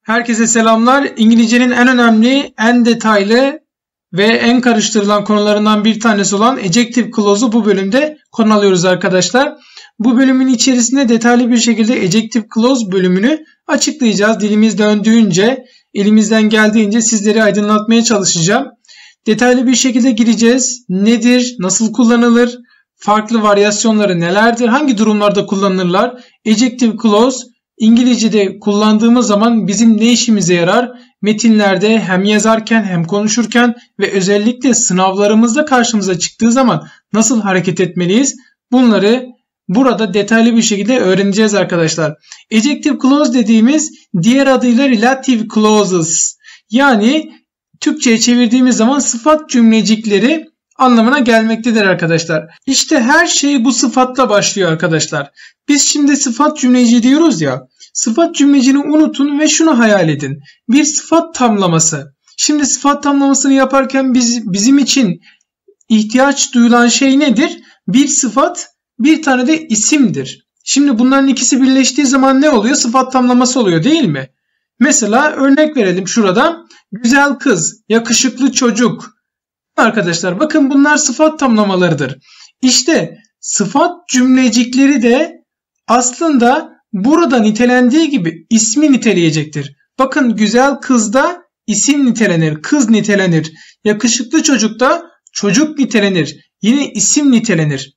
Herkese selamlar. İngilizcenin en önemli, en detaylı ve en karıştırılan konularından bir tanesi olan ejective clause'u bu bölümde konu alıyoruz arkadaşlar. Bu bölümün içerisinde detaylı bir şekilde ejective clause bölümünü açıklayacağız. Dilimiz döndüğünce, elimizden geldiğince sizleri aydınlatmaya çalışacağım. Detaylı bir şekilde gireceğiz. Nedir, nasıl kullanılır, farklı varyasyonları nelerdir, hangi durumlarda kullanılırlar, ejective clause İngilizce'de kullandığımız zaman bizim ne işimize yarar? Metinlerde hem yazarken hem konuşurken ve özellikle sınavlarımızda karşımıza çıktığı zaman nasıl hareket etmeliyiz? Bunları burada detaylı bir şekilde öğreneceğiz arkadaşlar. Ejective clause dediğimiz diğer adıyla relative clauses. Yani Türkçe'ye çevirdiğimiz zaman sıfat cümlecikleri anlamına gelmektedir arkadaşlar. İşte her şey bu sıfatla başlıyor arkadaşlar. Biz şimdi sıfat cümleci diyoruz ya. Sıfat cümlecini unutun ve şunu hayal edin. Bir sıfat tamlaması. Şimdi sıfat tamlamasını yaparken bizim için ihtiyaç duyulan şey nedir? Bir sıfat, bir tane de isimdir. Şimdi bunların ikisi birleştiği zaman ne oluyor? Sıfat tamlaması oluyor değil mi? Mesela örnek verelim şurada. Güzel kız, yakışıklı çocuk. Arkadaşlar bakın bunlar sıfat tamlamalarıdır. İşte sıfat cümlecikleri de aslında burada nitelendiği gibi ismi niteleyecektir. Bakın güzel kızda isim nitelenir, kız nitelenir. Yakışıklı çocukta çocuk nitelenir. Yine isim nitelenir.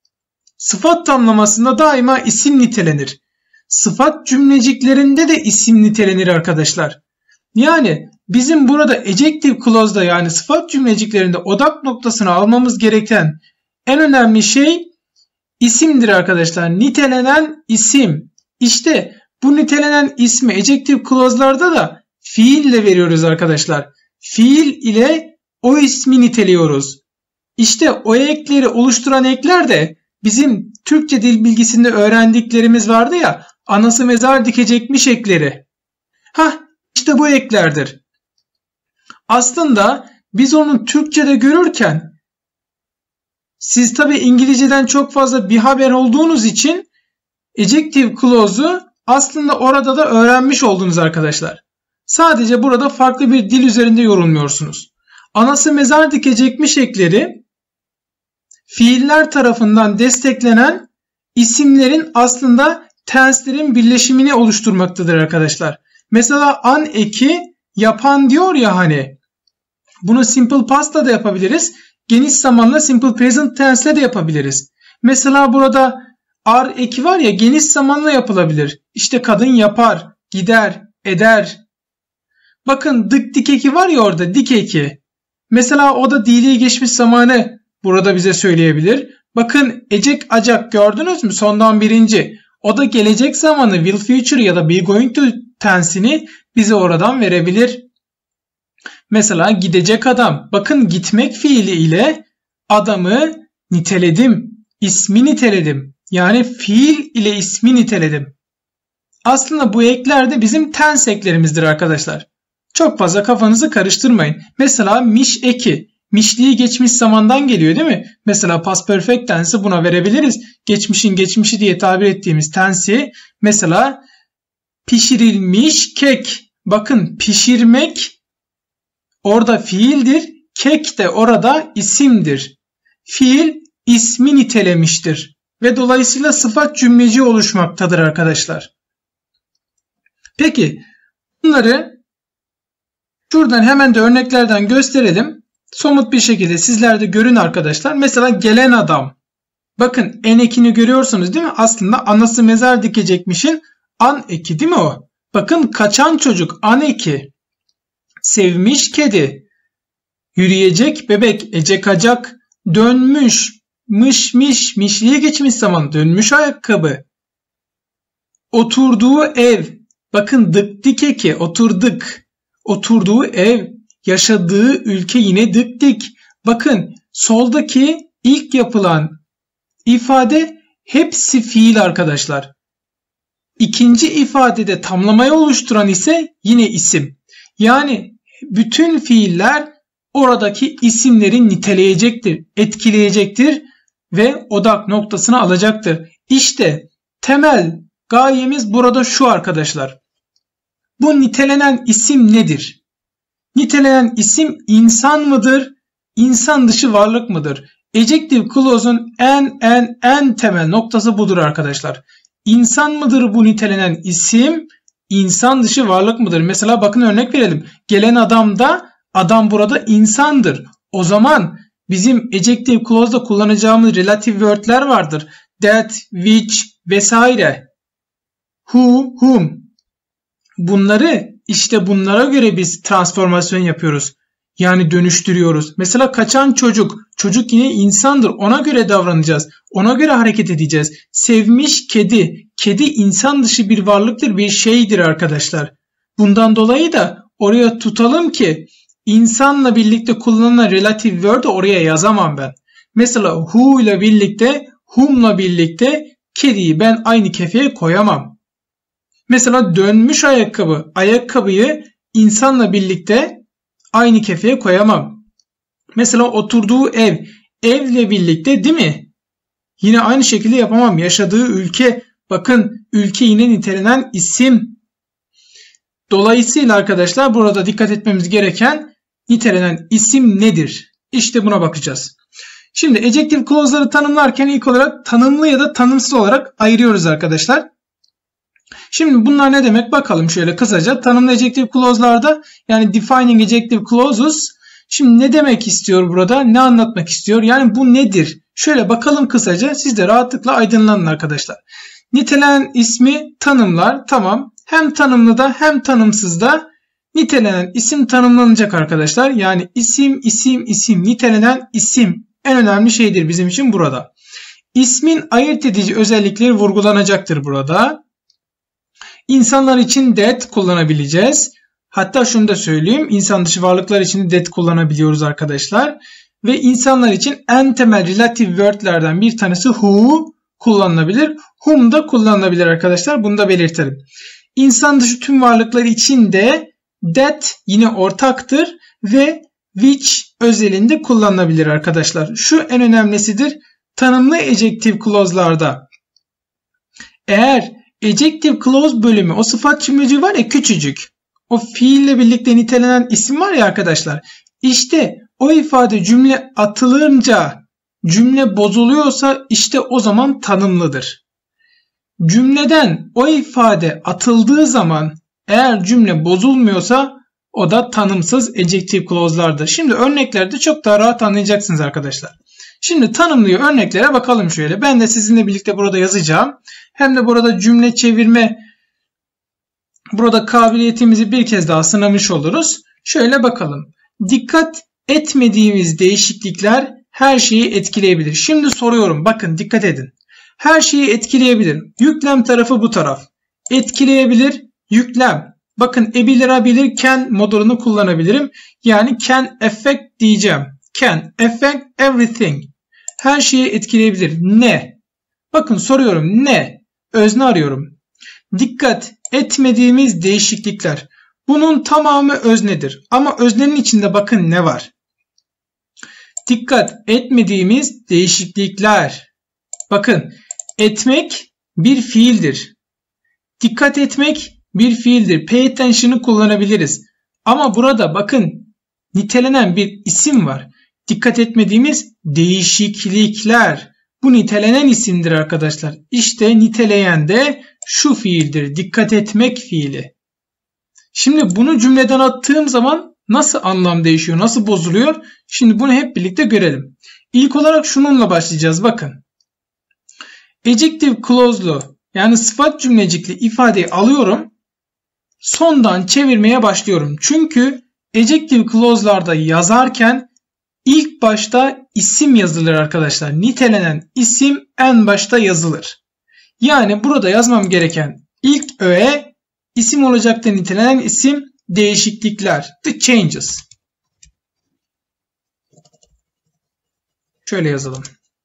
Sıfat tamlamasında daima isim nitelenir. Sıfat cümleciklerinde de isim nitelenir arkadaşlar. Yani bizim burada ejective clause'da yani sıfat cümleciklerinde odak noktasını almamız gereken en önemli şey isimdir arkadaşlar. Nitelenen isim. İşte bu nitelenen ismi ejective clause'larda da fiille veriyoruz arkadaşlar. Fiil ile o ismi niteliyoruz. İşte o ekleri oluşturan ekler de bizim Türkçe dil bilgisinde öğrendiklerimiz vardı ya, anası mezar dikecekmiş ekleri. İşte bu eklerdir. Aslında biz onu Türkçe'de görürken siz tabi İngilizceden çok fazla bir haber olduğunuz için ejective clause'u aslında orada da öğrenmiş oldunuz arkadaşlar. Sadece burada farklı bir dil üzerinde yorumluyorsunuz. Anası mezar dikecekmiş ekleri fiiller tarafından desteklenen isimlerin aslında tense'lerin birleşimini oluşturmaktadır arkadaşlar. Mesela an eki yapan diyor ya hani. Bunu simple past'la da yapabiliriz. Geniş zamanla simple present tense'le de yapabiliriz. Mesela burada are eki var ya, geniş zamanla yapılabilir. İşte kadın yapar, gider, eder. Bakın dik eki var ya orada, dik eki. Mesela o da dili geçmiş zamanı burada bize söyleyebilir. Bakın ecek acak gördünüz mü? Sondan birinci. O da gelecek zamanı will future ya da be going to tense'ini bize oradan verebilir. Mesela gidecek adam. Bakın gitmek fiili ile adamı niteledim. İsmi niteledim. Yani fiil ile ismi niteledim. Aslında bu ekler de bizim tense eklerimizdir arkadaşlar. Çok fazla kafanızı karıştırmayın. Mesela miş eki. Mişliği geçmiş zamandan geliyor değil mi? Mesela past perfect tense'i buna verebiliriz. Geçmişin geçmişi diye tabir ettiğimiz tense'i mesela pişirilmiş kek. Bakın pişirmek orada fiildir. Kek de orada isimdir. Fiil ismi nitelemiştir. Ve dolayısıyla sıfat cümleci oluşmaktadır arkadaşlar. Peki bunları şuradan hemen de örneklerden gösterelim. Somut bir şekilde sizler de görün arkadaşlar. Mesela gelen adam. Bakın en ekini görüyorsunuz değil mi? Aslında anası mezar dikecekmişin an eki değil mi o? Bakın kaçan çocuk an eki. Sevmiş kedi. Yürüyecek bebek ecek acak. Dönmüş mış mişliğe geçmiş zaman dönmüş ayakkabı. Oturduğu ev. Bakın dik eki oturduk. Oturduğu ev. Yaşadığı ülke yine dik. Bakın soldaki ilk yapılan ifade hepsi fiil arkadaşlar. İkinci ifadede tamlamayı oluşturan ise yine isim. Yani bütün fiiller oradaki isimleri niteleyecektir, etkileyecektir ve odak noktasını alacaktır. İşte temel gayemiz burada şu arkadaşlar. bu nitelenen isim nedir? Nitelenen isim insan mıdır? İnsan dışı varlık mıdır? Adjective clause'un en temel noktası budur arkadaşlar. İnsan mıdır bu nitelenen isim? İnsan dışı varlık mıdır? Mesela bakın örnek verelim. Gelen adam burada insandır. O zaman bizim adjective clause'da kullanacağımız relative word'ler vardır. That, which vesaire. Who, whom. Bunlara göre biz transformasyon yapıyoruz. Yani dönüştürüyoruz. Mesela kaçan çocuk. Çocuk yine insandır. Ona göre davranacağız. Ona göre hareket edeceğiz. Sevmiş kedi. Kedi insan dışı bir varlıktır, bir şeydir arkadaşlar. Bundan dolayı da oraya tutalım ki insanla birlikte kullanılan relative word'u oraya yazamam ben. Mesela who ile birlikte, whom'la birlikte kediyi ben aynı kefeye koyamam. Mesela dönmüş ayakkabı. Ayakkabıyı insanla birlikte aynı kefeye koyamam. Mesela oturduğu ev. Evle birlikte değil mi? Yine aynı şekilde yapamam. Yaşadığı ülke. Bakın ülke yine nitelenen isim. Dolayısıyla arkadaşlar burada dikkat etmemiz gereken nitelenen isim nedir? İşte buna bakacağız. Şimdi adjective clause'ları tanımlarken ilk olarak tanımlı ya da tanımsız olarak ayırıyoruz arkadaşlar. Şimdi bunlar ne demek bakalım şöyle kısaca. Tanımlı adjective clause'larda yani defining adjective clauses. Şimdi ne demek istiyor burada? Ne anlatmak istiyor? Yani bu nedir? Şöyle bakalım kısaca. Siz de rahatlıkla aydınlanın arkadaşlar. Nitelenen ismi tanımlar. Tamam. Hem tanımlıda hem tanımsızda nitelenen isim tanımlanacak arkadaşlar. Yani isim nitelenen isim en önemli şeydir bizim için burada. İsmin ayırt edici özellikleri vurgulanacaktır burada. İnsanlar için that kullanabileceğiz. Hatta şunu da söyleyeyim. İnsan dışı varlıklar için de that kullanabiliyoruz arkadaşlar. Ve insanlar için en temel relative word'lerden bir tanesi who kullanılabilir. Whom da kullanılabilir arkadaşlar. Bunu da belirtelim. İnsan dışı tüm varlıklar için de that yine ortaktır ve which özelinde kullanılabilir arkadaşlar. Şu en önemlisidir. Tanımlı adjective clause'larda eğer adjective clause bölümü o sıfat cümleci var ya küçücük. O fiille birlikte nitelenen isim var ya arkadaşlar. İşte o ifade cümle atılınca cümle bozuluyorsa işte o zaman tanımlıdır. Cümleden o ifade atıldığı zaman eğer cümle bozulmuyorsa o da tanımsız adjective clause'lardır. Şimdi örneklerde çok daha rahat anlayacaksınız arkadaşlar. Şimdi tanımlı örneklere bakalım şöyle. Ben de sizinle birlikte burada yazacağım. Hem de burada cümle çevirme burada kabiliyetimizi bir kez daha sınamış oluruz. Şöyle bakalım. Dikkat etmediğimiz değişiklikler her şeyi etkileyebilir. Şimdi soruyorum. Bakın dikkat edin. Her şeyi etkileyebilir. Yüklem tarafı bu taraf. Etkileyebilir. Yüklem. Bakın abilir can modulunu kullanabilirim. Yani can affect diyeceğim. Can affect everything. Her şeyi etkileyebilir. Ne? Bakın soruyorum. Ne? Özne arıyorum. Dikkat etmediğimiz değişiklikler. Bunun tamamı öznedir. Ama öznenin içinde bakın ne var? Dikkat etmediğimiz değişiklikler. Bakın etmek bir fiildir. Dikkat etmek bir fiildir. Pay attention'ı kullanabiliriz. Ama burada bakın nitelenen bir isim var. Dikkat etmediğimiz değişiklikler. Bu nitelenen isimdir arkadaşlar. İşte niteleyen de şu fiildir. Dikkat etmek fiili. Şimdi bunu cümleden attığım zaman nasıl anlam değişiyor? Nasıl bozuluyor? Şimdi bunu hep birlikte görelim. İlk olarak şununla başlayacağız. Bakın. Adjective clause'lu yani sıfat cümlecikli ifadeyi alıyorum. Sondan çevirmeye başlıyorum. Çünkü adjective clause'larda yazarken ilk başta isim yazılır arkadaşlar. Nitelenen isim en başta yazılır. Yani burada yazmam gereken ilk öğe isim olacaktır. Nitelenen isim değişiklikler. The changes. Şöyle yazalım.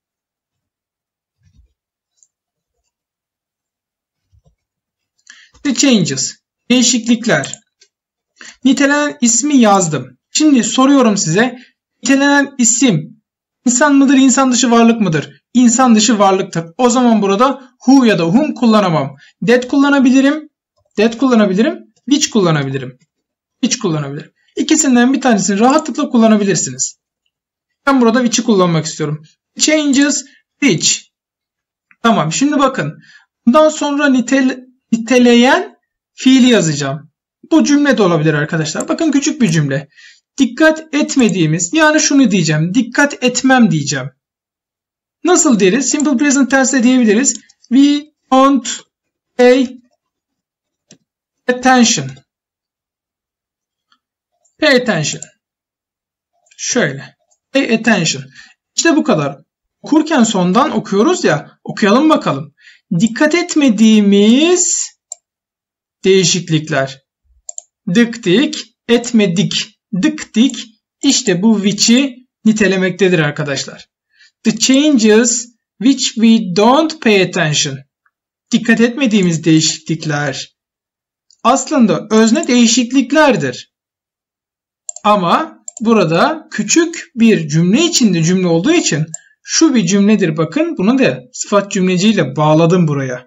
The changes. Değişiklikler. Nitelenen ismi yazdım. Şimdi soruyorum size. Nitelenen isim insan mıdır, insan dışı varlık mıdır? İnsan dışı varlıktır. O zaman burada who ya da whom kullanamam. That kullanabilirim which kullanabilirim. Which kullanabilirim. İkisinden bir tanesini rahatlıkla kullanabilirsiniz. Ben burada which'i kullanmak istiyorum. Changes which. Tamam, şimdi bakın. Bundan sonra niteleyen fiili yazacağım. Bu cümle de olabilir arkadaşlar. Bakın küçük bir cümle. Dikkat etmediğimiz, yani şunu diyeceğim. Dikkat etmem diyeceğim. Nasıl deriz? Simple present tense diyebiliriz. We don't pay attention. Pay attention. Şöyle. Pay attention. İşte bu kadar. Okurken sondan okuyoruz ya. Okuyalım bakalım. Dikkat etmediğimiz değişiklikler. Dıktik, etmedik, dıktik. İşte bu which'i nitelemektedir arkadaşlar. The changes which we don't pay attention. Dikkat etmediğimiz değişiklikler. Aslında özne değişikliklerdir. Ama burada küçük bir cümle içinde cümle olduğu için şu bir cümledir. Bakın bunu da sıfat cümleciyle bağladım buraya.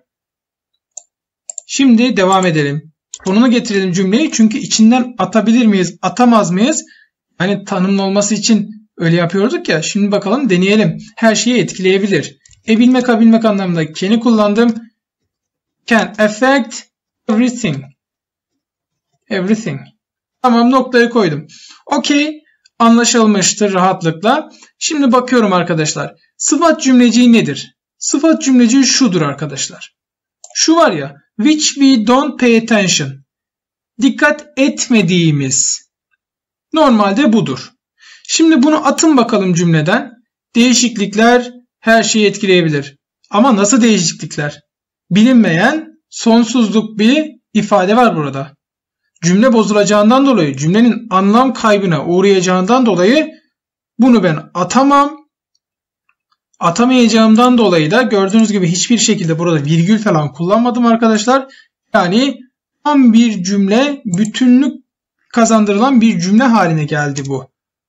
Şimdi devam edelim. Sonuna getirelim cümleyi. Çünkü içinden atabilir miyiz, atamaz mıyız? Hani tanımlı olması için öyle yapıyorduk ya. Şimdi bakalım, deneyelim. Her şeyi etkileyebilir. Bilmek, abilmek anlamında can'i kullandım. Can affect everything. Everything. Tamam, noktayı koydum. Okey. Anlaşılmıştır rahatlıkla. Şimdi bakıyorum arkadaşlar. Sıfat cümleciği nedir? Sıfat cümleciği şudur arkadaşlar. Şu var ya. Which we don't pay attention. Dikkat etmediğimiz. Normalde budur. Şimdi bunu atın bakalım cümleden. Değişiklikler her şeyi etkileyebilir. Ama nasıl değişiklikler? Bilinmeyen sonsuzluk bir ifade var burada. Cümle bozulacağından dolayı, cümlenin anlam kaybına uğrayacağından dolayı bunu ben atamam. Atamayacağımdan dolayı da gördüğünüz gibi hiçbir şekilde burada virgül falan kullanmadım arkadaşlar. Yani tam bir cümle, bütünlük kazandırılan bir cümle haline geldi bu.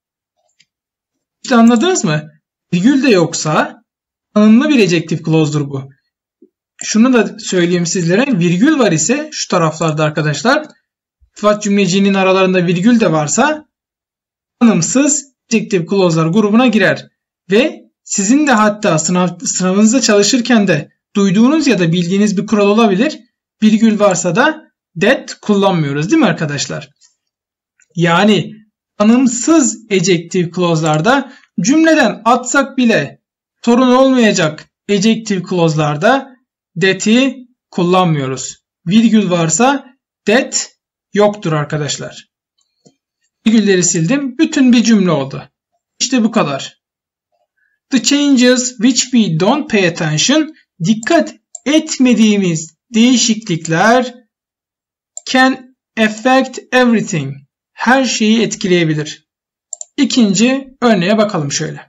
İşte anladınız mı? Virgül de yoksa tanımlı bir adjective clause'dur bu. Şunu da söyleyeyim sizlere. Virgül var ise şu taraflarda arkadaşlar, sıfat cümleciğinin aralarında virgül de varsa tanımsız adjective clause'lar grubuna girer. Ve sizin de hatta sınavınızda çalışırken de duyduğunuz ya da bildiğiniz bir kural olabilir. Virgül varsa da that kullanmıyoruz değil mi arkadaşlar? Yani tanımsız adjective clause'larda cümleden atsak bile sorun olmayacak adjective clause'larda that'i kullanmıyoruz. Virgül varsa that yoktur arkadaşlar. Virgülleri sildim. Bütün bir cümle oldu. İşte bu kadar. The changes which we don't pay attention. Dikkat etmediğimiz değişiklikler can affect everything. Her şeyi etkileyebilir. İkinci örneğe bakalım şöyle.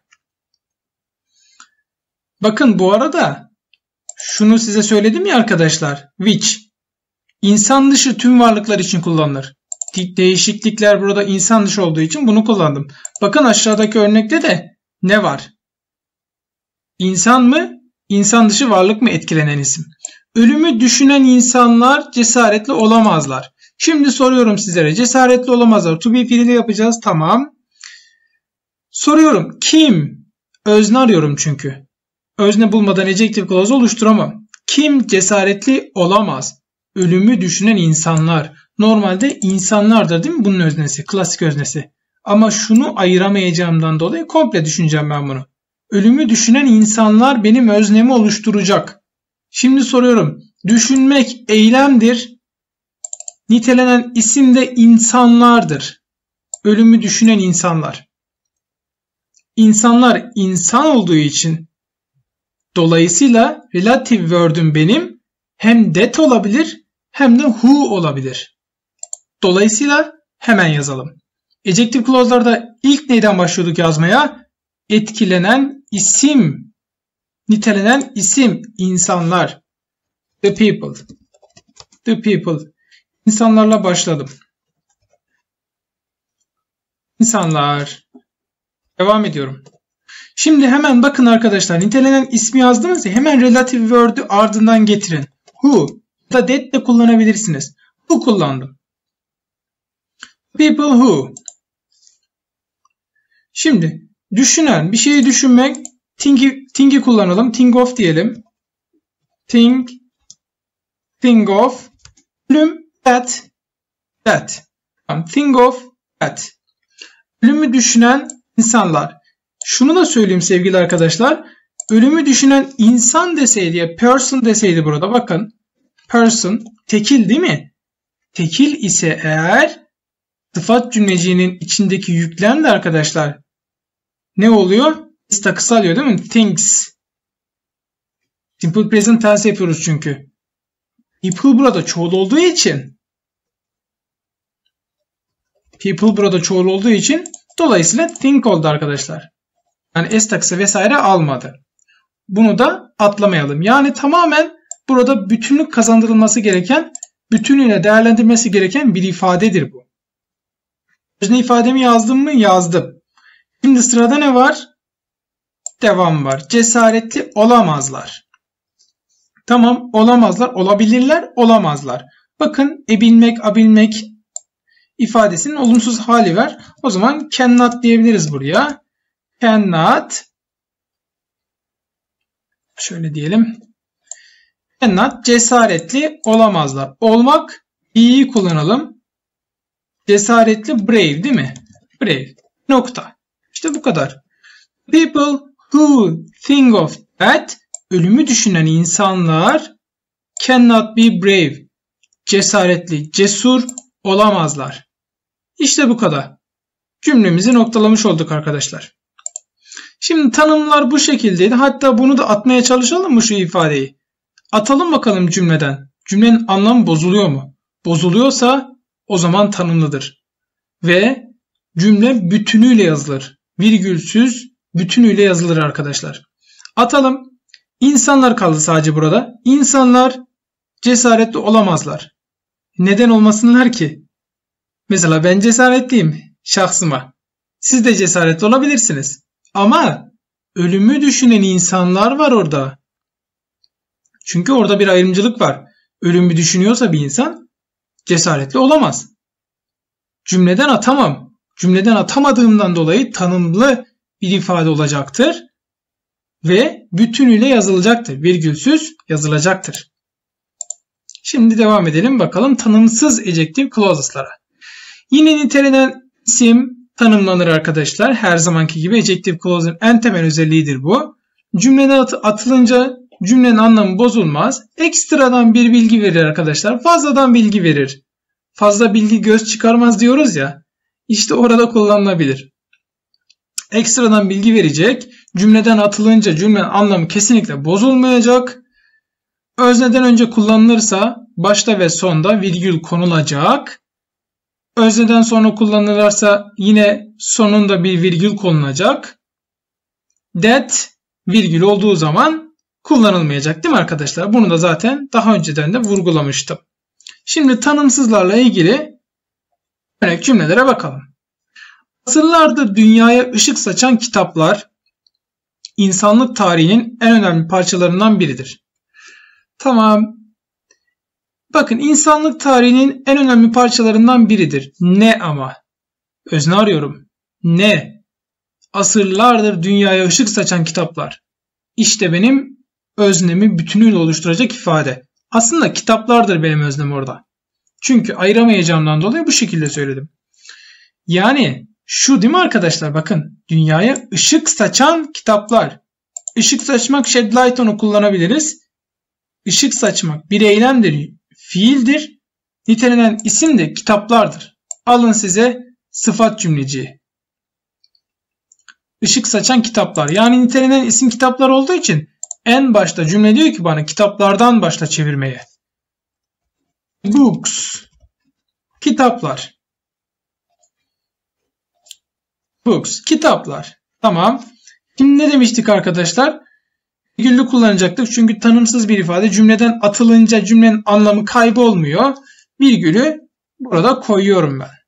Bakın bu arada şunu size söyledim ya arkadaşlar. Which insan dışı tüm varlıklar için kullanılır. Değişiklikler burada insan dışı olduğu için bunu kullandım. Bakın aşağıdaki örnekte de ne var? İnsan mı? İnsan dışı varlık mı etkilenen isim? Ölümü düşünen insanlar cesaretli olamazlar. Şimdi soruyorum sizlere. Cesaretli olamazlar. To be fiili yapacağız. Tamam. Soruyorum. Kim? Özne arıyorum çünkü. Özne bulmadan adjective clause oluşturamam. Kim cesaretli olamaz? Ölümü düşünen insanlar. Normalde insanlardır değil mi bunun öznesi? Klasik öznesi. Ama şunu ayıramayacağımdan dolayı komple düşüneceğim ben bunu. Ölümü düşünen insanlar benim öznemi oluşturacak. Şimdi soruyorum. Düşünmek eylemdir. Nitelenen isim de insanlardır. Ölümü düşünen insanlar. İnsanlar insan olduğu için dolayısıyla relative word'üm benim hem that olabilir hem de who olabilir. Dolayısıyla hemen yazalım. Adjective clause'larda ilk neyden başlıyorduk yazmaya? Etkilenen isim. Nitelenen isim. İnsanlar. The people. The people. İnsanlarla başladım. İnsanlar. Devam ediyorum. Şimdi hemen bakın arkadaşlar. Nitelenen ismi yazdınız ya. Hemen relative word'ü ardından getirin. Who. Da that de kullanabilirsiniz. Who kullandım. People who. Şimdi düşünen, bir şeyi düşünmek, think'i kullanalım. Think of diyelim. Think of. Ölüm, that. Think of that. Ölümü düşünen insanlar. Şunu da söyleyeyim sevgili arkadaşlar. Ölümü düşünen insan deseydi ya person deseydi burada bakın. Person tekil değil mi? Tekil ise eğer sıfat cümleciğinin içindeki yüklem de arkadaşlar ne oluyor? S takısı alıyor değil mi? Thinks. Simple present tense yapıyoruz çünkü. People burada çoğul olduğu için dolayısıyla think oldu arkadaşlar. Yani S takısı vesaire almadı. Bunu da atlamayalım. Yani tamamen burada bütünlük kazandırılması gereken, bütünüyle değerlendirmesi gereken bir ifadedir bu. Özne ifademi yazdım mı? Yazdım. Şimdi sırada ne var? Devam var. Cesaretli olamazlar. Tamam, olamazlar, olabilirler, olamazlar. Bakın ebilmek, abilmek ifadesinin olumsuz hali var. O zaman cannot diyebiliriz buraya. Cannot. Şöyle diyelim. Cannot cesaretli olamazlar. Olmak i'yi kullanalım. Cesaretli brave değil mi? Brave. Nokta. İşte bu kadar. People who think of that, ölümü düşünen insanlar cannot be brave. Cesaretli, cesur olamazlar. İşte bu kadar. Cümlemizi noktalamış olduk arkadaşlar. Şimdi tanımlar bu şekildeydi. Hatta bunu da atmaya çalışalım mı şu ifadeyi? Atalım bakalım cümleden. Cümlenin anlamı bozuluyor mu? Bozuluyorsa o zaman tanımlıdır. Ve cümle bütünüyle yazılır. Virgülsüz bütünüyle yazılır arkadaşlar. Atalım. İnsanlar kaldı sadece burada. İnsanlar cesaretli olamazlar. Neden olmasınlar ki? Mesela ben cesaretliyim şahsıma. Siz de cesaretli olabilirsiniz. Ama ölümü düşünen insanlar var orada. Çünkü orada bir ayrımcılık var. Ölümü düşünüyorsa bir insan cesaretli olamaz. Cümleden atamam. Cümleden atamadığımdan dolayı tanımlı bir ifade olacaktır. Ve bütünüyle yazılacaktır. Virgülsüz yazılacaktır. Şimdi devam edelim bakalım tanımsız adjective clauses'lara. Yine nitelenen isim tanımlanır arkadaşlar. Her zamanki gibi adjective clause'un en temel özelliğidir bu. Cümleden atılınca cümlenin anlamı bozulmaz. Ekstradan bir bilgi verir arkadaşlar. Fazladan bilgi verir. Fazla bilgi göz çıkarmaz diyoruz ya. İşte orada kullanılabilir. Ekstradan bilgi verecek. Cümleden atılınca cümlenin anlamı kesinlikle bozulmayacak. Özneden önce kullanılırsa başta ve sonda virgül konulacak. Özneden sonra kullanılırsa yine sonunda bir virgül konulacak. That virgül olduğu zaman kullanılmayacak değil mi arkadaşlar? Bunu da zaten daha önceden de vurgulamıştım. Şimdi tanımsızlarla ilgili örnek cümlelere bakalım. Asırlardır dünyaya ışık saçan kitaplar insanlık tarihinin en önemli parçalarından biridir. Tamam. Bakın insanlık tarihinin en önemli parçalarından biridir. Ne ama? Özne arıyorum. Ne? Asırlardır dünyaya ışık saçan kitaplar. İşte benim öznemi bütünüyle oluşturacak ifade. Aslında kitaplardır benim öznem orada. Çünkü ayıramayacağımdan dolayı bu şekilde söyledim. Yani şu değil mi arkadaşlar? Bakın dünyaya ışık saçan kitaplar. Işık saçmak shed light onu kullanabiliriz. Işık saçmak bir eylemdir, fiildir. Nitelenen isim de kitaplardır. Alın size sıfat cümleciği. Işık saçan kitaplar. Yani nitelenen isim kitaplar olduğu için en başta cümle diyor ki bana kitaplardan başla çevirmeye. Books. Kitaplar. Books. Kitaplar. Tamam. Şimdi ne demiştik arkadaşlar? Virgüllü kullanacaktık. Çünkü tanımsız bir ifade cümleden atılınca cümlenin anlamı kaybolmuyor. Virgülü burada koyuyorum ben.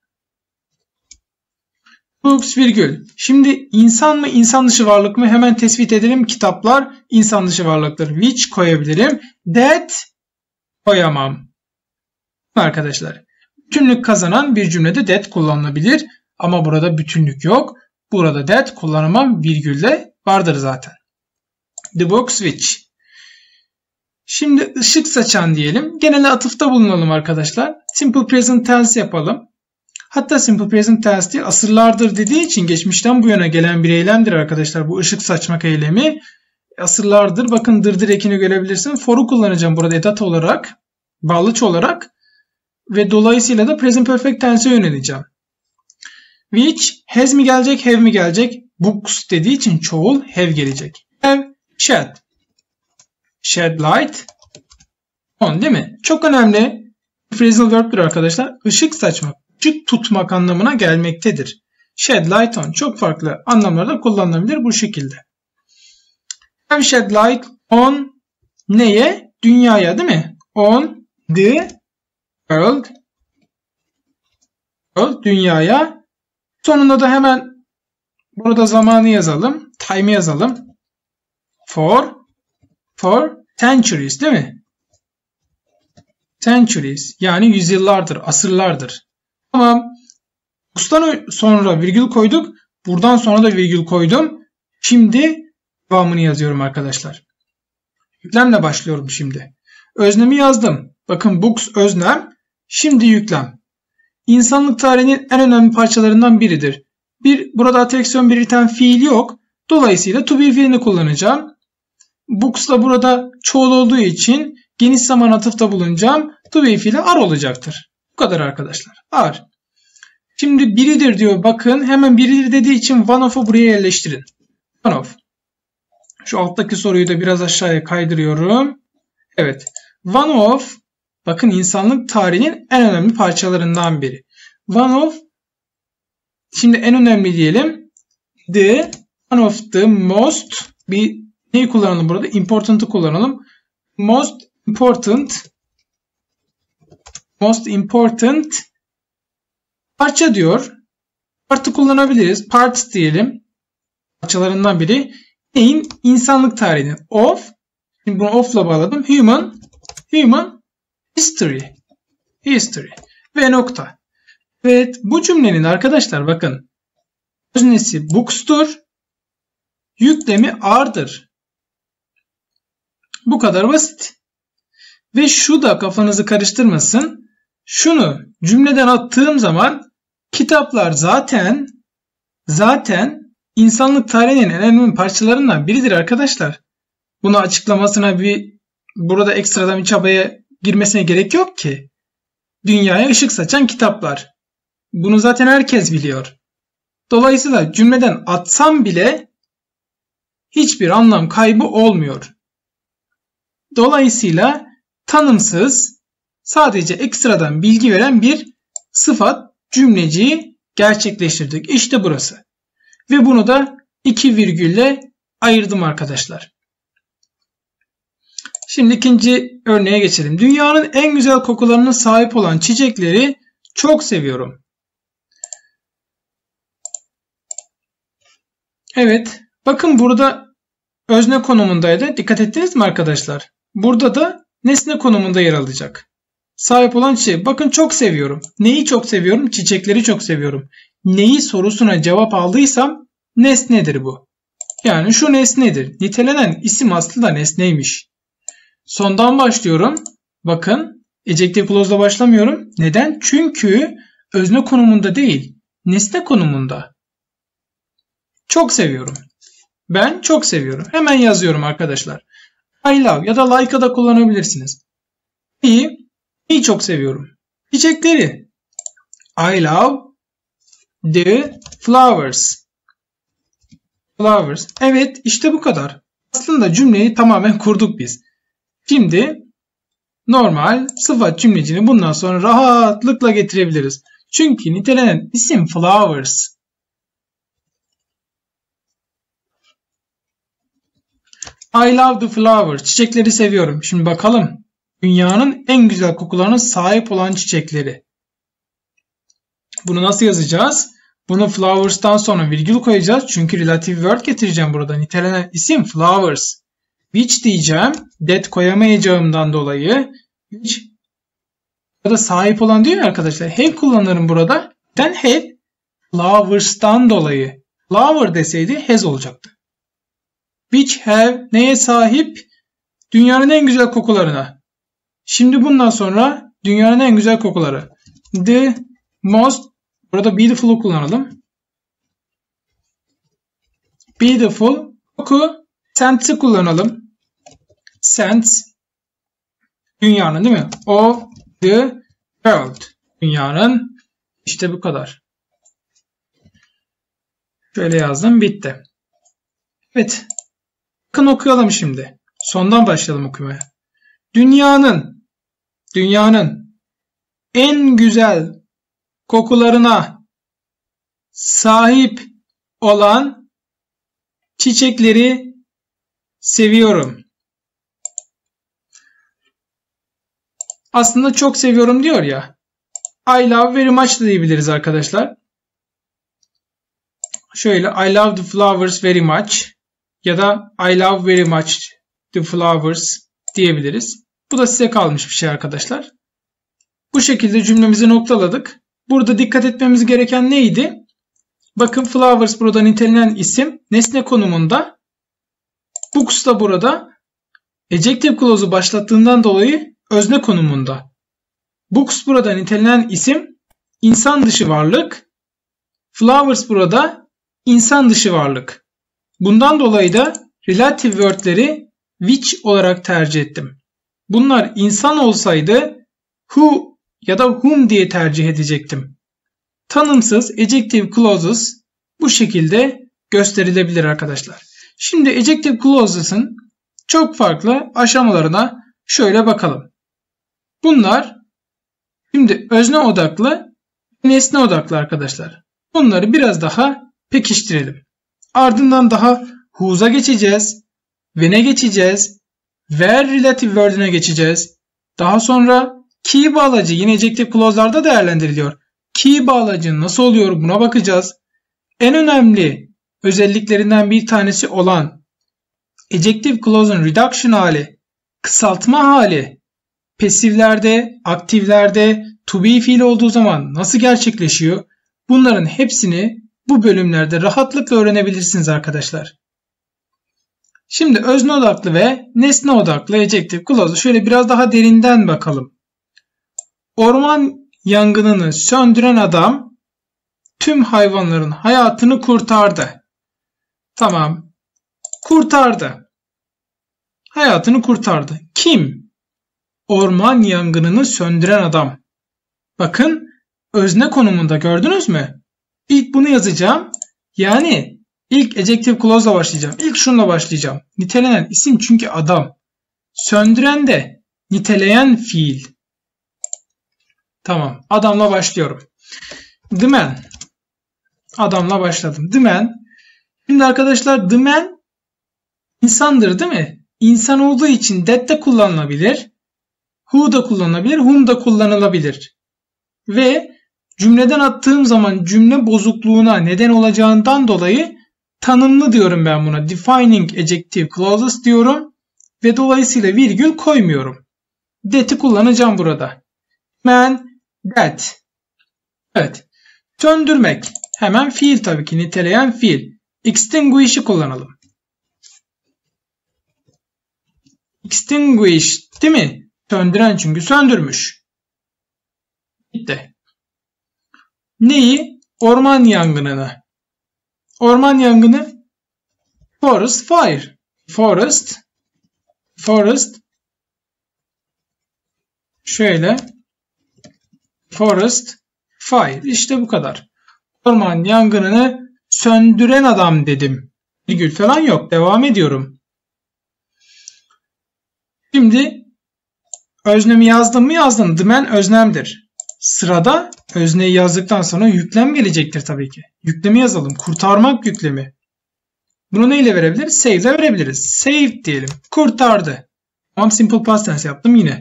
Books virgül. Şimdi insan mı insan dışı varlık mı hemen tespit edelim. Kitaplar insan dışı varlıktır. Which koyabilirim. That koyamam. Arkadaşlar. Bütünlük kazanan bir cümlede that kullanılabilir. Ama burada bütünlük yok. Burada that kullanamam, virgülle vardır zaten. The box switch. Şimdi ışık saçan diyelim. Genelde atıfta bulunalım arkadaşlar. Simple present tense yapalım. Hatta simple present tense değil, asırlardır dediği için geçmişten bu yana gelen bir eylemdir arkadaşlar. Bu ışık saçmak eylemi asırlardır. Bakın dırdır ekini görebilirsin. For'u kullanacağım burada edat olarak, bağlaç olarak ve dolayısıyla da present perfect tense'e yöneleceğim. Which has mi gelecek, have mi gelecek? Books dediği için çoğul have gelecek. Have shed. Shed light on, değil mi? Çok önemli. Phrasal verb'dir arkadaşlar. Işık saçmak, ışık tutmak anlamına gelmektedir. Shed light on çok farklı anlamlarda kullanılabilir bu şekilde. Have shed light on neye? Dünyaya, değil mi? On the world. Dünyaya. Sonunda da hemen burada zamanı yazalım. Time'ı yazalım. For centuries, değil mi? Centuries yani yüzyıllardır, asırlardır. Tamam. Bustan sonra virgül koyduk. Buradan sonra da virgül koydum. Şimdi devamını yazıyorum arkadaşlar. Yüklemle başlıyorum şimdi. Öznemi yazdım. Bakın books öznem. Şimdi yüklem. İnsanlık tarihinin en önemli parçalarından biridir. Burada attraksiyon belirten fiil yok. Dolayısıyla to be fiilini kullanacağım. Books da burada çoğul olduğu için geniş zaman atıfta bulunacağım. To be fiili are olacaktır. Bu kadar arkadaşlar. Are. Şimdi biridir diyor. Bakın hemen biridir dediği için one of'u buraya yerleştirin. One of. Şu alttaki soruyu da biraz aşağıya kaydırıyorum. Evet. One of, bakın insanlık tarihinin en önemli parçalarından biri. One of, şimdi en önemli diyelim. One of the most, neyi kullanalım burada? Important'ı kullanalım. Most important parça diyor. Part'ı kullanabiliriz. Parts diyelim. Parçalarından biri. Neyin? İnsanlık tarihinin. Of. Şimdi bunu of'la bağladım. Human history. Ve nokta. Evet. Bu cümlenin arkadaşlar bakın. Öznesi books'tur. Yüklemi are'dır. Bu kadar basit. Ve şu da kafanızı karıştırmasın. Şunu cümleden attığım zaman kitaplar zaten insanlık tarihinin en önemli parçalarından biridir arkadaşlar. Bunu açıklamasına burada ekstradan bir çabaya girmesine gerek yok ki. Dünyaya ışık saçan kitaplar. Bunu zaten herkes biliyor. Dolayısıyla cümleden atsam bile hiçbir anlam kaybı olmuyor. Dolayısıyla tanımsız, sadece ekstradan bilgi veren bir sıfat cümleciyi gerçekleştirdik. İşte burası. Ve bunu da 2 virgülle ayırdım arkadaşlar. Şimdi ikinci örneğe geçelim. Dünyanın en güzel kokularına sahip olan çiçekleri çok seviyorum. Evet. Bakın burada özne konumundaydı. Dikkat ettiniz mi arkadaşlar? Burada da nesne konumunda yer alacak. Sahip olan çiçek. Bakın çok seviyorum. Neyi çok seviyorum? Çiçekleri çok seviyorum. Neyi sorusuna cevap aldıysam nesnedir bu. Yani şu nesnedir. Nitelenen isim aslında nesneymiş. Sondan başlıyorum. Bakın adjective clause'la başlamıyorum. Neden? Çünkü özne konumunda değil, nesne konumunda. Çok seviyorum. Ben çok seviyorum. Hemen yazıyorum arkadaşlar. I love ya da like'a da kullanabilirsiniz. Neyi çok seviyorum? Çiçekleri. I love the flowers. Evet, işte bu kadar. Aslında cümleyi tamamen kurduk biz. Şimdi normal sıfat cümlecini bundan sonra rahatlıkla getirebiliriz. Çünkü nitelenen isim flowers. I love the flowers. Çiçekleri seviyorum. Şimdi bakalım. Dünyanın en güzel kokularına sahip olan çiçekleri. Bunu nasıl yazacağız? Bunu flowers'tan sonra virgül koyacağız. Çünkü relative word getireceğim burada. Nitelenen isim flowers. Which diyeceğim. That koyamayacağımdan dolayı. Which Burada sahip olan diyor ya arkadaşlar. Have kullanırım burada. Neden have? Flowers'tan dolayı. Flower deseydi has olacaktı. Which have neye sahip? Dünyanın en güzel kokularına. Şimdi bundan sonra dünyanın en güzel kokuları. The most, burada beautiful'u kullanalım. Beautiful koku, scents'i kullanalım. Scents, dünyanın değil mi? Of the world, dünyanın. İşte bu kadar. Şöyle yazdım, bitti. Evet. Bakın okuyalım şimdi. Sondan başlayalım okumaya. Dünyanın en güzel kokularına sahip olan çiçekleri seviyorum. Aslında çok seviyorum diyor ya. I love very much diyebiliriz arkadaşlar. Şöyle I love the flowers very much ya da I love very much the flowers diyebiliriz. Bu da size kalmış bir şey arkadaşlar. Bu şekilde cümlemizi noktaladık. Burada dikkat etmemiz gereken neydi? Bakın flowers burada nitelenen isim nesne konumunda. Books da burada adjective clause'u başlattığından dolayı özne konumunda. Books burada nitelenen isim insan dışı varlık. Flowers burada insan dışı varlık. Bundan dolayı da relative word'leri which olarak tercih ettim. Bunlar insan olsaydı who ya da whom diye tercih edecektim. Tanımsız adjective clauses bu şekilde gösterilebilir arkadaşlar. Şimdi adjective clauses'ın çok farklı aşamalarına şöyle bakalım. Bunlar şimdi özne odaklı, nesne odaklı arkadaşlar. Bunları biraz daha pekiştirelim. Ardından daha who's'a geçeceğiz, when'e geçeceğiz, where relative word'ine geçeceğiz. Daha sonra key bağlacı yine adjective clause'larda değerlendiriliyor. Key bağlacı nasıl oluyor buna bakacağız. En önemli özelliklerinden bir tanesi olan adjective clause'un reduction hali, kısaltma hali, pasiflerde, aktiflerde, to be fiil olduğu zaman nasıl gerçekleşiyor? Bunların hepsini bu bölümlerde rahatlıkla öğrenebilirsiniz arkadaşlar. Şimdi özne odaklı ve nesne odaklı adjective clause'u şöyle biraz daha derinden bakalım. Orman yangınını söndüren adam tüm hayvanların hayatını kurtardı. Tamam. Kurtardı. Hayatını kurtardı. Kim? Orman yangınını söndüren adam. Bakın özne konumunda gördünüz mü? İlk bunu yazacağım. Yani ilk adjective clause'la başlayacağım. İlk şununla başlayacağım. Nitelenen isim çünkü adam. Söndüren de niteleyen fiil. Tamam. Adamla başlıyorum. The man. Adamla başladım. The man. Şimdi arkadaşlar the man insandır değil mi? İnsan olduğu için that de kullanılabilir. Who da kullanılabilir. Whom da kullanılabilir. Ve cümleden attığım zaman cümle bozukluğuna neden olacağından dolayı tanımlı diyorum ben buna. Defining adjective clauses diyorum. Ve dolayısıyla virgül koymuyorum. That'i kullanacağım burada. Man, that. Evet. Söndürmek. Hemen fiil tabii ki. Niteleyen fiil. Extinguish'i kullanalım. Extinguish değil mi? Söndüren çünkü söndürmüş. Bitti. Neyi? Orman yangınını. Orman yangını. Forest fire. Forest. Şöyle. Forest fire. İşte bu kadar. Orman yangınını söndüren adam dedim. Virgül falan yok. Devam ediyorum. Şimdi öznemi yazdım mı yazdım. The man öznemdir. Sırada özneyi yazdıktan sonra yüklem gelecektir tabii ki. Yüklemi yazalım. Kurtarmak yüklemi. Bunu neyle verebiliriz? Save ile verebiliriz. Save diyelim. Kurtardı. Tamam, simple past tense yaptım yine.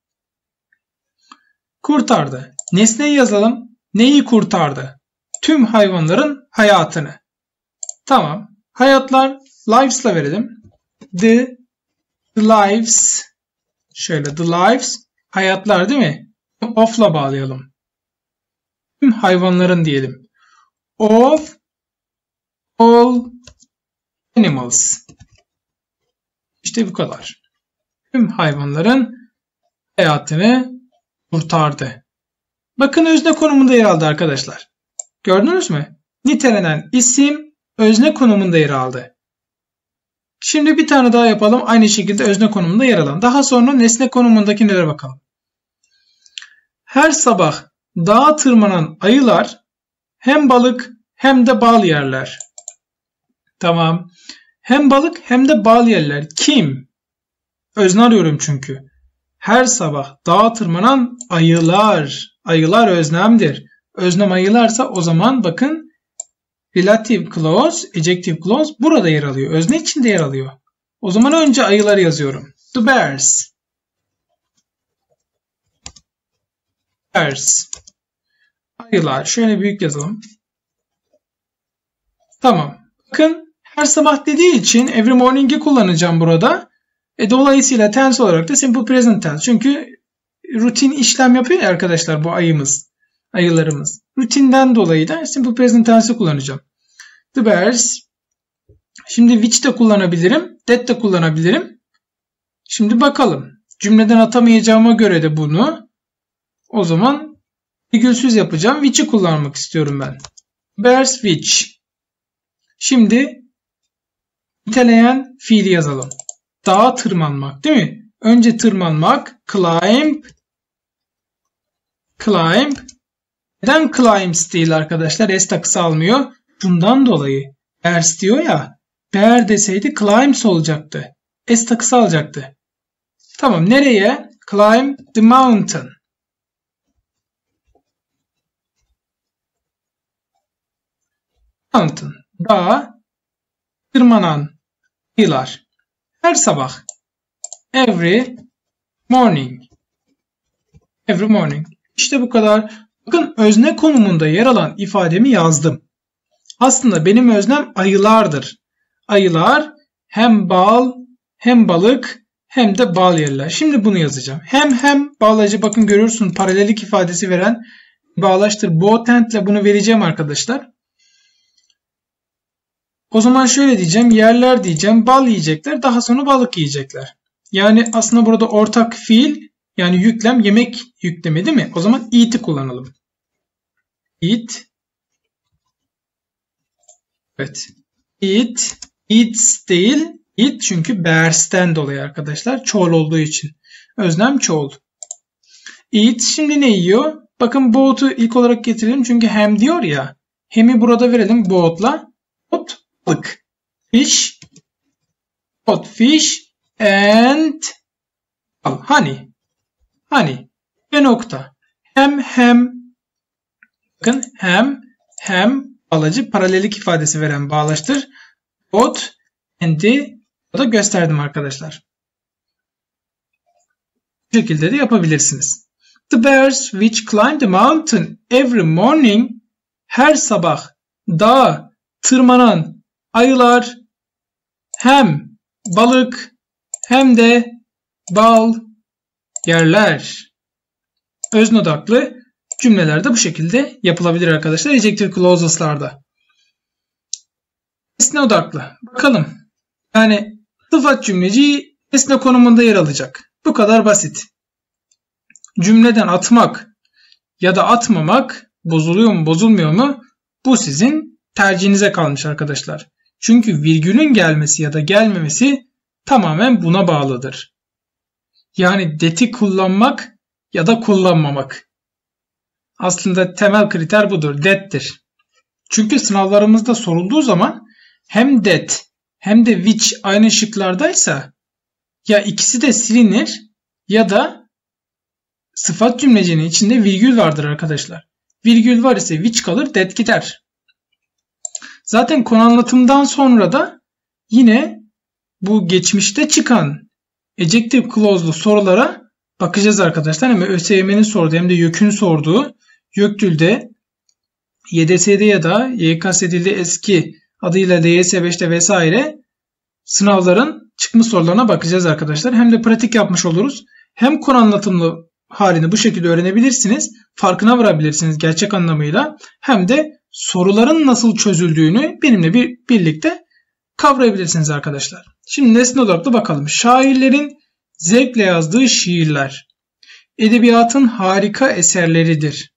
Kurtardı. Nesneyi yazalım. Neyi kurtardı? Tüm hayvanların hayatını. Tamam. Hayatlar lives'la verelim. The lives. Şöyle the lives. Hayatlar değil mi? Of'la bağlayalım. Tüm hayvanların diyelim. Of all animals. İşte bu kadar. Tüm hayvanların hayatını kurtardı. Bakın özne konumunda yer aldı arkadaşlar. Gördünüz mü? Nitelenen isim özne konumunda yer aldı. Şimdi bir tane daha yapalım. Aynı şekilde özne konumunda yer alan. Daha sonra nesne konumundakilere bakalım. Her sabah dağa tırmanan ayılar hem balık hem de bal yerler. Tamam. Hem balık hem de bal yerler. Kim? Özne arıyorum çünkü. Her sabah dağa tırmanan ayılar. Ayılar öznemdir. Öznem ayılarsa o zaman bakın relative clause, adjective clause burada yer alıyor. Özne içinde yer alıyor. O zaman önce ayıları yazıyorum. The bears. Bears. Ayılar. Şöyle büyük yazalım. Tamam. Bakın her sabah dediği için every morning'i kullanacağım burada. Dolayısıyla tense olarak da simple present tense. Çünkü rutin işlem yapıyor ya arkadaşlar bu ayılarımız. Rutinden dolayı da simple present tense'i kullanacağım. The bears. Şimdi which de kullanabilirim. That de kullanabilirim. Şimdi bakalım. Cümleden atamayacağıma göre de bunu o zaman virgülsüz yapacağım. Which'i kullanmak istiyorum ben. Bears which. Şimdi niteleyen fiili yazalım. Dağa tırmanmak değil mi? Önce tırmanmak. Climb. Climb. Neden climbs değil arkadaşlar? S takısı almıyor. Bundan dolayı. Bears diyor ya. Bear deseydi climbs olacaktı. S takısı alacaktı. Tamam. Nereye? Climb the mountain. Mountain. Dağa tırmanan ayılar. Her sabah. Every morning. Every morning. İşte bu kadar. Bakın özne konumunda yer alan ifademi yazdım. Aslında benim öznem ayılardır. Ayılar hem bal hem balık hem de bal yerler. Şimdi bunu yazacağım. Hem bağlacı bakın görürsün paralellik ifadesi veren bağlaçtır. Both and ile bunu vereceğim arkadaşlar. O zaman şöyle diyeceğim. Yerler diyeceğim. Bal yiyecekler. Daha sonra balık yiyecekler. Yani aslında burada ortak fiil yani yüklem yemek yüklemi değil mi? O zaman eat'i kullanalım. Eat. Evet. Eat. Eats değil. Eat çünkü bears'ten dolayı arkadaşlar. Çoğul olduğu için. Öznem çoğul. Eat şimdi ne yiyor? Bakın both'u ilk olarak getirelim. Çünkü hem diyor ya. Hem'i burada verelim both'la. Both balık. Fish. Both fish and honey. Honey. Ve nokta. Hem bakın hem bağlacı paralellik ifadesi veren bağlaçtır. Both and'i da gösterdim arkadaşlar. Bu şekilde de yapabilirsiniz. The bears which climb the mountain every morning her sabah dağa tırmanan ayılar hem balık hem de bal yerler. Özne odaklı cümlelerde bu şekilde yapılabilir arkadaşlar. Adjective clauses'larda. Nesne odaklı. Bakalım. Yani sıfat cümleci nesne konumunda yer alacak. Bu kadar basit. Cümleden atmak ya da atmamak bozuluyor mu bozulmuyor mu? Bu sizin tercihinize kalmış arkadaşlar. Çünkü virgülün gelmesi ya da gelmemesi tamamen buna bağlıdır. Yani that'i kullanmak ya da kullanmamak. Aslında temel kriter budur. That'tir. Çünkü sınavlarımızda sorulduğu zaman hem that hem de which aynı şıklardaysa ya ikisi de silinir ya da sıfat cümlecinin içinde virgül vardır arkadaşlar. Virgül var ise which kalır, that gider. Zaten konu anlatımdan sonra da yine bu geçmişte çıkan adjective clause'lu sorulara bakacağız arkadaşlar. Hem ÖSYM'nin sorduğu hem de YÖK'ün sorduğu YÖKTÜL'de, YDS'de ya da YKS'de eski adıyla DS5'te vesaire sınavların çıkmış sorularına bakacağız arkadaşlar. Hem de pratik yapmış oluruz. Hem konu anlatımlı halini bu şekilde öğrenebilirsiniz. Farkına varabilirsiniz gerçek anlamıyla. Hem de soruların nasıl çözüldüğünü benimle birlikte kavrayabilirsiniz arkadaşlar. Şimdi nesne odaklı bakalım. Şairlerin zevkle yazdığı şiirler edebiyatın harika eserleridir.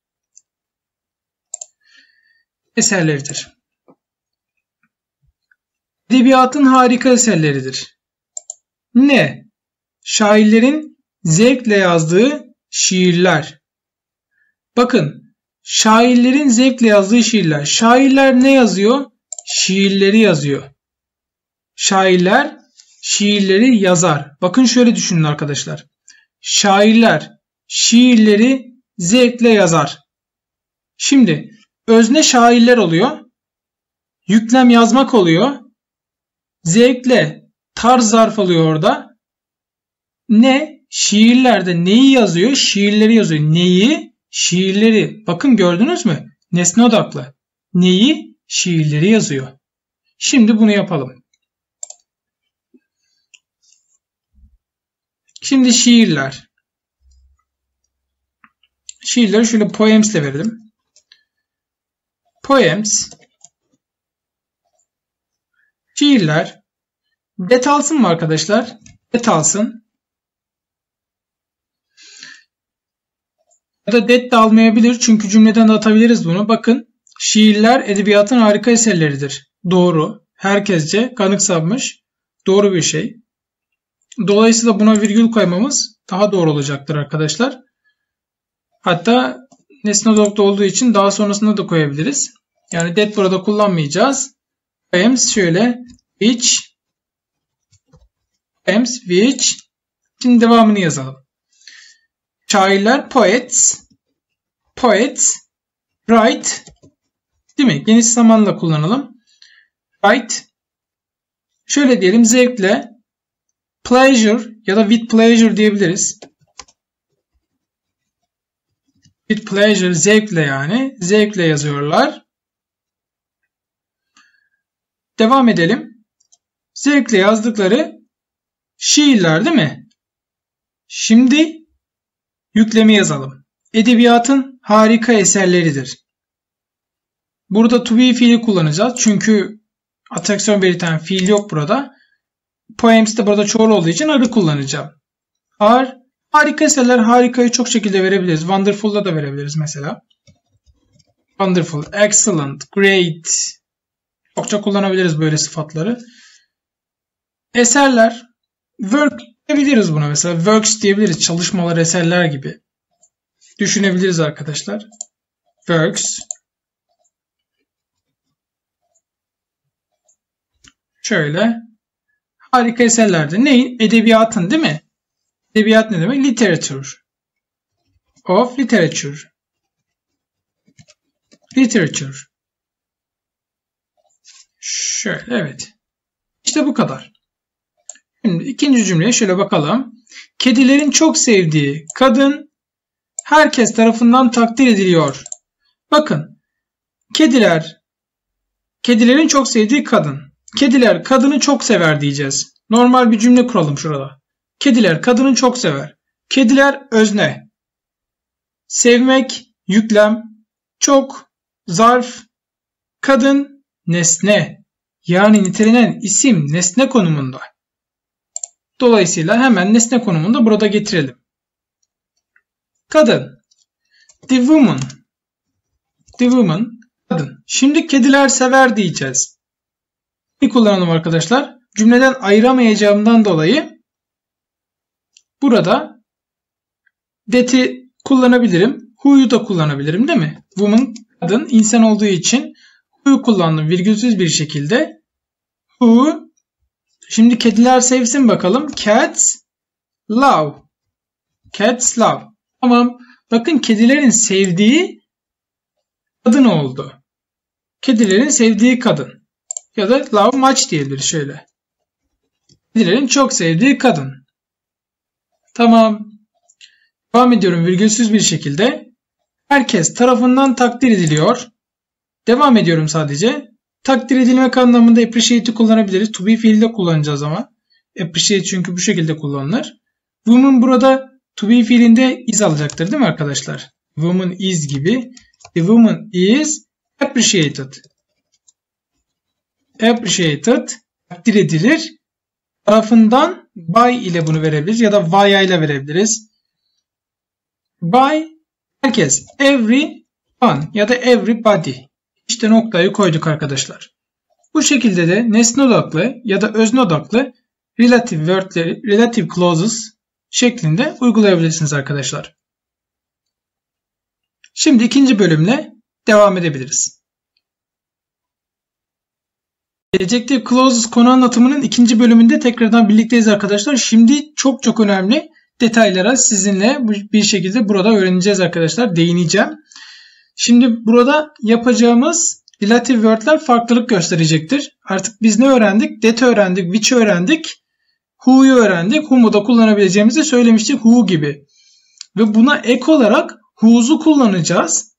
Edebiyatın harika eserleridir. Ne? Şairlerin zevkle yazdığı şiirler. Bakın, şairlerin zevkle yazdığı şiirler. Şairler ne yazıyor? Şiirleri yazıyor. Şairler şiirleri yazar. Bakın şöyle düşünün arkadaşlar. Şairler şiirleri zevkle yazar. Şimdi özne şairler oluyor. Yüklem yazmak oluyor. Zevkle tarz zarf oluyor orada. Ne? Şiirlerde neyi yazıyor? Şiirleri yazıyor. Neyi? Şiirleri. Bakın gördünüz mü? Nesne odaklı. Neyi? Şiirleri yazıyor. Şimdi bunu yapalım. Şimdi şiirler. Şiirleri şöyle poems ile verelim. Poems. Şiirler. Det alsın mı arkadaşlar? Det alsın. Ya da det de almayabilir. Çünkü cümleden de atabiliriz bunu. Bakın. Şiirler edebiyatın harika eserleridir. Doğru. Herkesce kanıksanmış. Doğru bir şey. Dolayısıyla buna virgül koymamız daha doğru olacaktır arkadaşlar. Hatta nesne odaklı olduğu için daha sonrasında da koyabiliriz. Yani that burada kullanmayacağız. Poems şöyle. Which. Şimdi devamını yazalım. Şairler poets. Write. Değil mi? Geniş zamanla kullanalım. Write. Şöyle diyelim, zevkle. Pleasure ya da with pleasure diyebiliriz. With pleasure, zevkle yani. Zevkle yazıyorlar. Devam edelim. Zevkle yazdıkları şiirler değil mi? Şimdi yüklemi yazalım. Edebiyatın harika eserleridir. Burada to be fiili kullanacağız. Çünkü atraksiyon belirten fiil yok burada. Poems de burada çoğul olduğu için arı kullanacağım. Harika eserler, harikayı çok şekilde verebiliriz. Wonderful'da da verebiliriz mesela. Wonderful, excellent, great. Çokça kullanabiliriz böyle sıfatları. Eserler, work diyebiliriz buna mesela. Works diyebiliriz. Çalışmalar, eserler gibi. Düşünebiliriz arkadaşlar. Works. Şöyle. Harika eserlerde. Neyin? Edebiyatın değil mi? Edebiyat ne demek? Literature. Of literature. Literature. Şöyle evet. İşte bu kadar. Şimdi ikinci cümleye şöyle bakalım. Kedilerin çok sevdiği kadın herkes tarafından takdir ediliyor. Bakın. Kedilerin çok sevdiği kadın. Kediler kadını çok sever diyeceğiz. Normal bir cümle kuralım şurada. Kediler kadını çok sever. Kediler özne. Sevmek yüklem. Çok zarf. Kadın nesne. Yani nitelenen isim nesne konumunda. Dolayısıyla hemen nesne konumunda burada getirelim. Kadın. The woman. Kadın. Şimdi kediler sever diyeceğiz. Ne kullanalım arkadaşlar? Cümleden ayıramayacağımdan dolayı burada that'i kullanabilirim. Who'yu da kullanabilirim değil mi? Woman, kadın, insan olduğu için who'yu kullandım virgülsüz bir şekilde. Who. Şimdi kediler sevsin bakalım. Cats love. Cats love. Tamam. Bakın kedilerin sevdiği kadın oldu. Kedilerin sevdiği kadın. Ya da love much diyebiliriz şöyle. Kedilerin çok sevdiği kadın. Tamam. Devam ediyorum virgülsüz bir şekilde. Herkes tarafından takdir ediliyor. Devam ediyorum sadece. Takdir edilmek anlamında appreciate'i kullanabiliriz. To be fiilde kullanacağız ama. Appreciate çünkü bu şekilde kullanılır. Woman burada To be fiilinde is alacaktır değil mi arkadaşlar? Woman is gibi. The woman is appreciated. Appreciated takdir edilir tarafından by ile bunu verebiliriz ya da via ile verebiliriz. By herkes, everyone ya da everybody. İşte noktayı koyduk arkadaşlar. Bu şekilde de nesne odaklı ya da özne odaklı relative word'leri, relative clauses şeklinde uygulayabilirsiniz arkadaşlar. Şimdi ikinci bölümle devam edebiliriz. Adjective clauses konu anlatımının ikinci bölümünde tekrardan birlikteyiz arkadaşlar. Şimdi çok önemli detaylara sizinle bir şekilde burada öğreneceğiz arkadaşlar. Değineceğim. Şimdi burada yapacağımız relative word'ler farklılık gösterecektir. Artık biz ne öğrendik? That öğrendik, which öğrendik, who'yu öğrendik. Whom'u da kullanabileceğimizi söylemiştik. Who gibi. Ve buna ek olarak who'su kullanacağız.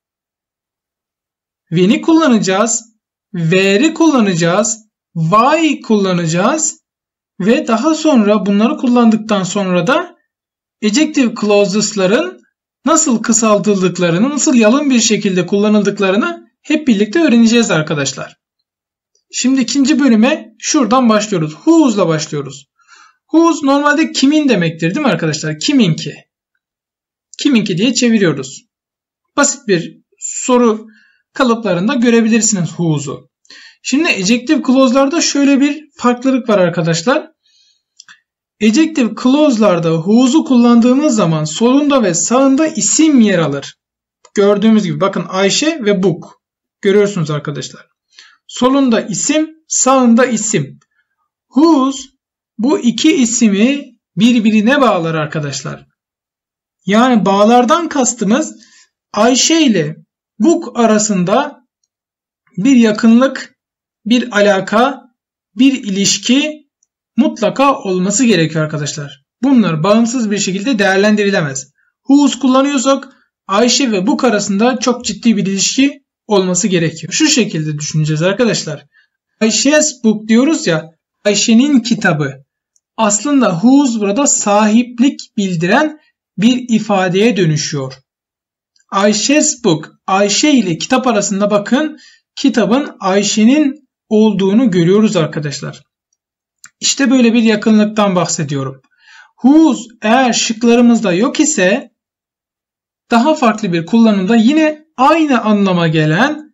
When'i kullanacağız. Where'i kullanacağız. Why kullanacağız. Ve daha sonra bunları kullandıktan sonra da adjective clauses'ların nasıl kısaltıldıklarını, nasıl yalın bir şekilde kullanıldıklarını hep birlikte öğreneceğiz arkadaşlar. Şimdi ikinci bölüme şuradan başlıyoruz. Who's'la başlıyoruz. Whose normalde kimin demektir değil mi arkadaşlar? Kiminki. Kiminki diye çeviriyoruz. Basit bir soru kalıplarında görebilirsiniz who'su. Şimdi adjective clause'larda şöyle bir farklılık var arkadaşlar. Adjective clause'larda who'su kullandığımız zaman solunda ve sağında isim yer alır. Gördüğümüz gibi bakın Ayşe ve book. Görüyorsunuz arkadaşlar. Solunda isim, sağında isim. Whose bu iki ismi birbirine bağlar arkadaşlar. Yani bağlardan kastımız Ayşe ile book arasında bir yakınlık, bir alaka, bir ilişki mutlaka olması gerekiyor arkadaşlar. Bunlar bağımsız bir şekilde değerlendirilemez. Whose kullanıyorsak Ayşe ve book arasında çok ciddi bir ilişki olması gerekiyor. Şu şekilde düşüneceğiz arkadaşlar. Ayşe's book diyoruz ya, Ayşe'nin kitabı. Aslında whose burada sahiplik bildiren bir ifadeye dönüşüyor. Ayşe's book, Ayşe ile kitap arasında bakın kitabın Ayşe'nin olduğunu görüyoruz arkadaşlar. İşte böyle bir yakınlıktan bahsediyorum. Whose eğer şıklarımızda yok ise daha farklı bir kullanımda yine aynı anlama gelen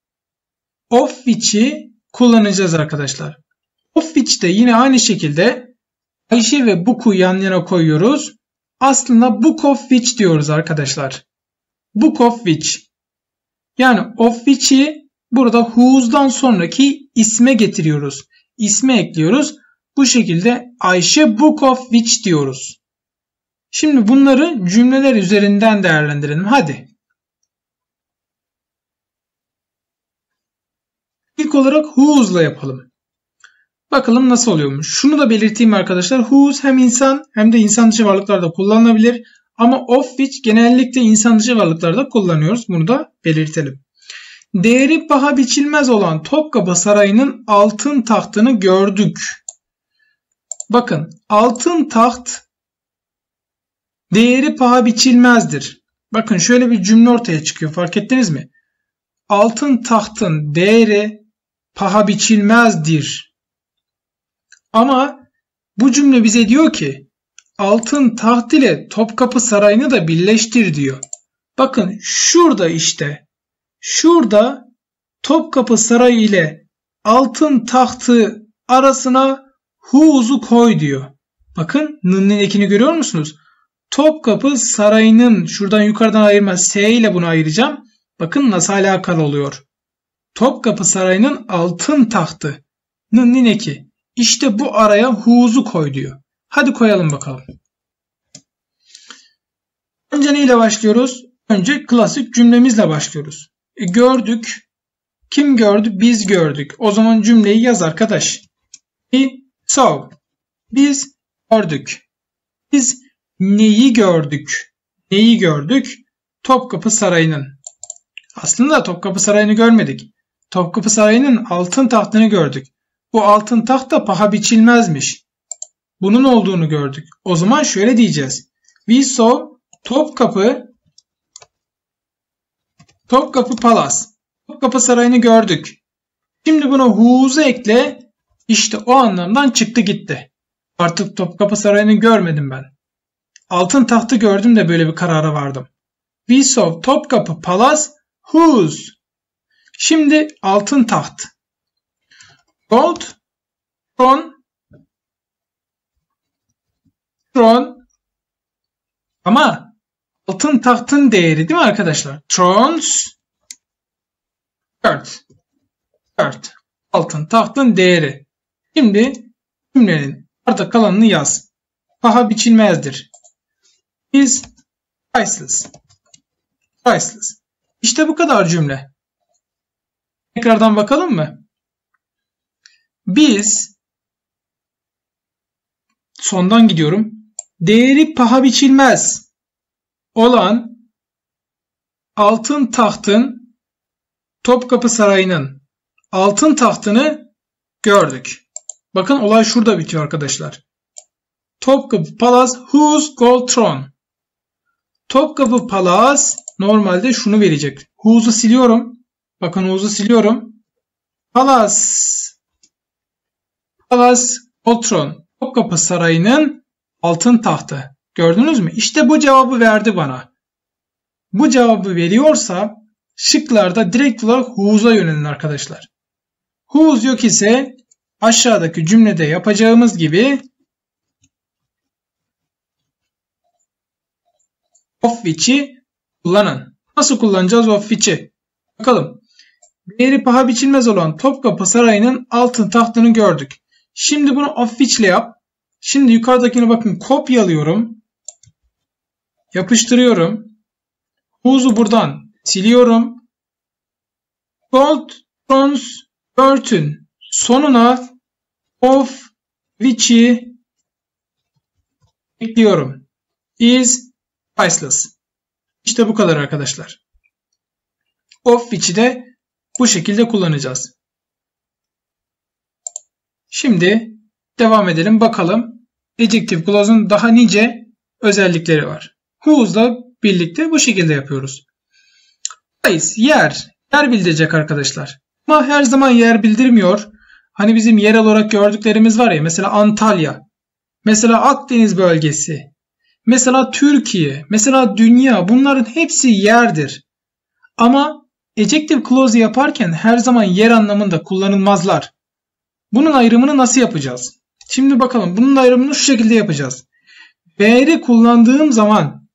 of which'i kullanacağız arkadaşlar. Of which de yine aynı şekilde Ayşe ve book'u yan yana koyuyoruz. Aslında book of which diyoruz arkadaşlar. Book of which. Yani of which'i burada whose'dan sonraki isme getiriyoruz. İsme ekliyoruz. Bu şekilde Ayşe book of which diyoruz. Şimdi bunları cümleler üzerinden değerlendirelim. Hadi. İlk olarak whose'la yapalım. Bakalım nasıl oluyormuş. Şunu da belirteyim arkadaşlar. Whose hem insan hem de insan dışı varlıklarda kullanılabilir. Ama of which genellikle insan dışı varlıklarda kullanıyoruz. Bunu da belirtelim. Değeri paha biçilmez olan Topkapı Sarayı'nın altın tahtını gördük. Bakın altın taht değeri paha biçilmezdir. Bakın şöyle bir cümle ortaya çıkıyor. Fark ettiniz mi? Altın tahtın değeri paha biçilmezdir. Ama bu cümle bize diyor ki altın taht ile Topkapı Sarayı'nı da birleştir diyor. Bakın şurada işte. Şurada Topkapı Sarayı ile altın tahtı arasına whose'u koy diyor. Bakın n'nin ekini görüyor musunuz? Topkapı Sarayı'nın şuradan yukarıdan ayırma S ile bunu ayıracağım. Bakın nasıl alakalı oluyor. Topkapı Sarayı'nın altın tahtı n'nin eki. İşte bu araya whose'u koy diyor. Hadi koyalım bakalım. Önce neyle başlıyoruz? Önce klasik cümlemizle başlıyoruz. Gördük. Kim gördü? Biz gördük. O zaman cümleyi yaz arkadaş. We saw. Biz gördük. Biz neyi gördük? Neyi gördük? Topkapı Sarayı'nın. Aslında Topkapı Sarayı'nı görmedik. Topkapı Sarayı'nın altın tahtını gördük. Bu altın taht da paha biçilmezmiş. Bunun olduğunu gördük. O zaman şöyle diyeceğiz. We saw Topkapı Palace. Topkapı Sarayı'nı gördük. Şimdi buna who'su ekle. İşte o anlamdan çıktı gitti. Artık Topkapı Sarayı'nı görmedim ben. Altın Taht'ı gördüm de böyle bir karara vardım. We saw Topkapı Palace whose. Şimdi Altın Taht. Gold throne. Ama Altın Taht'ın değeri değil mi arkadaşlar? Thrones worth. Altın Taht'ın değeri. Şimdi cümlenin arda kalanını yaz. Paha biçilmezdir. Is priceless. İşte bu kadar cümle. Tekrardan bakalım mı? Biz sondan gidiyorum. Değeri paha biçilmez olan Altın Taht'ın Topkapı Sarayı'nın Altın Taht'ını gördük. Bakın olay şurada bitiyor arkadaşlar. Topkapı Palace whose gold throne. Topkapı Palace normalde şunu verecek. Who'su siliyorum. Bakın who'su siliyorum. Palace gold throne. Topkapı Sarayı'nın Altın Tahtı. Gördünüz mü? İşte bu cevabı verdi bana. Bu cevabı veriyorsa şıklarda direkt olarak who'sa yönelin arkadaşlar. Whose yok ise aşağıdaki cümlede yapacağımız gibi of which'i kullanın. Nasıl kullanacağız of which'i? Bakalım. Değeri paha biçilmez olan Topkapı Sarayı'nın Altın Tahtını gördük. Şimdi bunu of which ile yap. Şimdi yukarıdakine bakın, kopyalıyorum. Yapıştırıyorum. Who'su buradan siliyorum. Gold thrones worth'ün sonuna of which'i ekliyorum. Is priceless. İşte bu kadar arkadaşlar. Of which'i de bu şekilde kullanacağız. Şimdi devam edelim bakalım. Adjective clause'un daha nice özellikleri var. Who's'la birlikte bu şekilde yapıyoruz. Place, yer bildirecek arkadaşlar. Ama her zaman yer bildirmiyor. Hani bizim yerel olarak gördüklerimiz var ya, mesela Antalya, mesela Akdeniz bölgesi, mesela Türkiye, mesela dünya, bunların hepsi yerdir. Ama adjective clause yaparken her zaman yer anlamında kullanılmazlar. Bunun ayrımını nasıl yapacağız? Şimdi bakalım, bunun ayrımını şu şekilde yapacağız. Where'i kullandığım zaman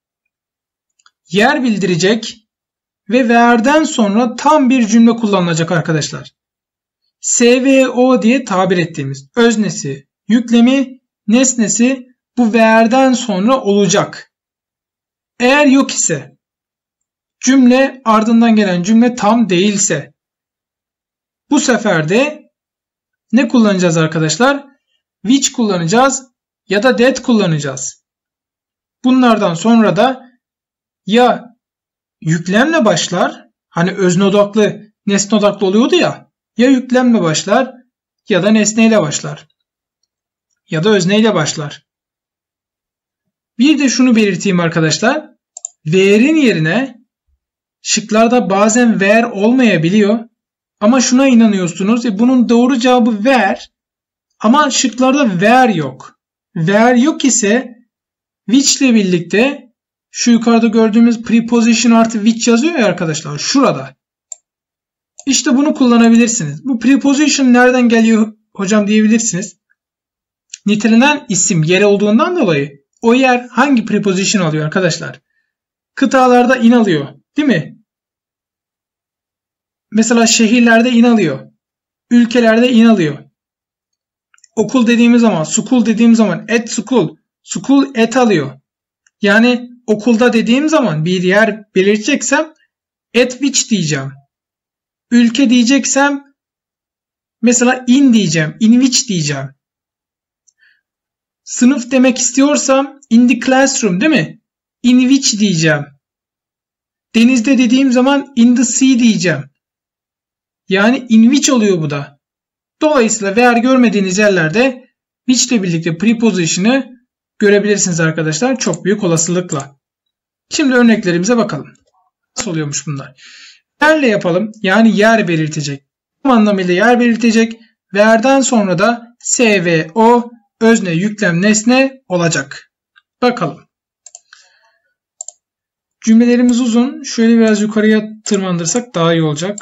yer bildirecek ve where'den sonra tam bir cümle kullanılacak arkadaşlar. SVO diye tabir ettiğimiz öznesi, yüklemi, nesnesi bu where'den sonra olacak. Eğer yok ise, cümle ardından gelen cümle tam değilse, bu sefer de ne kullanacağız arkadaşlar? Which kullanacağız ya da that kullanacağız. Bunlardan sonra da ya yüklemle başlar, hani özne odaklı, nesne odaklı oluyordu ya, ya yüklemle başlar ya da nesneyle başlar ya da özneyle başlar. Bir de şunu belirteyim arkadaşlar. Where'in yerine şıklarda bazen where olmayabiliyor. Ama şuna inanıyorsunuz. Bunun doğru cevabı where. Ama şıklarda where yok. Where yok ise which ile birlikte şu yukarıda gördüğümüz preposition artı which yazıyor ya arkadaşlar. Şurada. İşte bunu kullanabilirsiniz. Bu preposition nereden geliyor hocam diyebilirsiniz. Nitelenen isim yeri olduğundan dolayı o yer hangi preposition alıyor arkadaşlar? Kıtalarda in alıyor. Değil mi? Mesela şehirlerde in alıyor. Ülkelerde in alıyor. Okul dediğimiz zaman, school dediğim zaman at school. School at alıyor. Yani okulda dediğim zaman bir yer belirteceksem at which diyeceğim. Ülke diyeceksem mesela in diyeceğim. In which diyeceğim. Sınıf demek istiyorsam in the classroom değil mi? In which diyeceğim. Denizde dediğim zaman in the sea diyeceğim. Yani in which oluyor bu da. Dolayısıyla where görmediğiniz yerlerde which ile birlikte preposition'ı görebilirsiniz arkadaşlar çok büyük olasılıkla. Şimdi örneklerimize bakalım. Nasıl oluyormuş bunlar? Where'le yapalım. Yani yer belirtecek. Tam anlamıyla yer belirtecek. Where'den sonra da S ve O özne, yüklem, nesne olacak. Bakalım. Cümlelerimiz uzun. Şöyle biraz yukarıya tırmandırsak daha iyi olacak.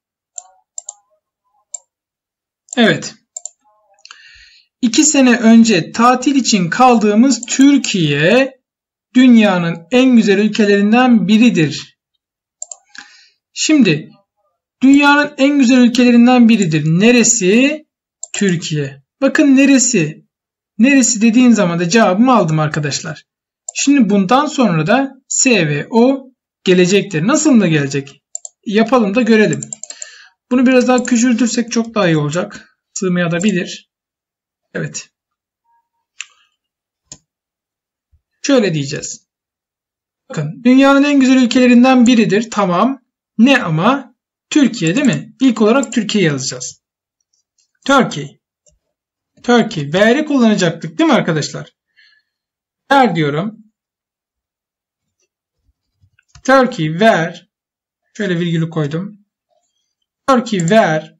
Evet. 2 sene önce tatil için kaldığımız Türkiye dünyanın en güzel ülkelerinden biridir. Şimdi dünyanın en güzel ülkelerinden biridir. Neresi? Türkiye. Bakın neresi? Neresi dediğin zaman da cevabımı aldım arkadaşlar. Şimdi bundan sonra da S ve O gelecektir. Nasıl da gelecek? Yapalım da görelim. Bunu biraz daha küçültürsek çok daha iyi olacak. Sığmaya da bilir. Evet. Şöyle diyeceğiz. Bakın dünyanın en güzel ülkelerinden biridir. Tamam. Ne ama? Türkiye değil mi? İlk olarak Türkiye yazacağız. Turkey. Turkey. Where'i kullanacaktık değil mi arkadaşlar? Where diyorum. Turkey where. Şöyle virgülü koydum. Turkey where.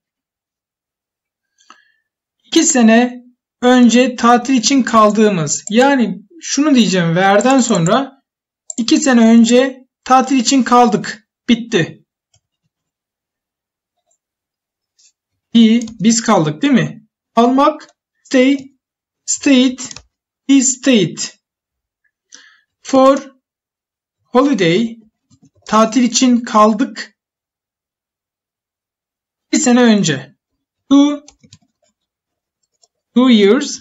2 sene önce tatil için kaldığımız. Yani şunu diyeceğim. Where'den sonra 2 sene önce tatil için kaldık. Bitti. Biz kaldık değil mi? Kalmak. Stay. Stayed. He stayed. For holiday. Tatil için kaldık. 2 sene önce. 2 years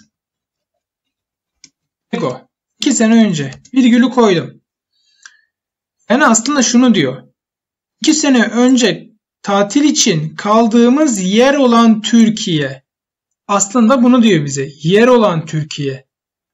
ago. 2 sene önce. Virgülü koydum. Yani aslında şunu diyor. 2 sene önce tatil için kaldığımız yer olan Türkiye. Aslında bunu diyor bize. Yer olan Türkiye.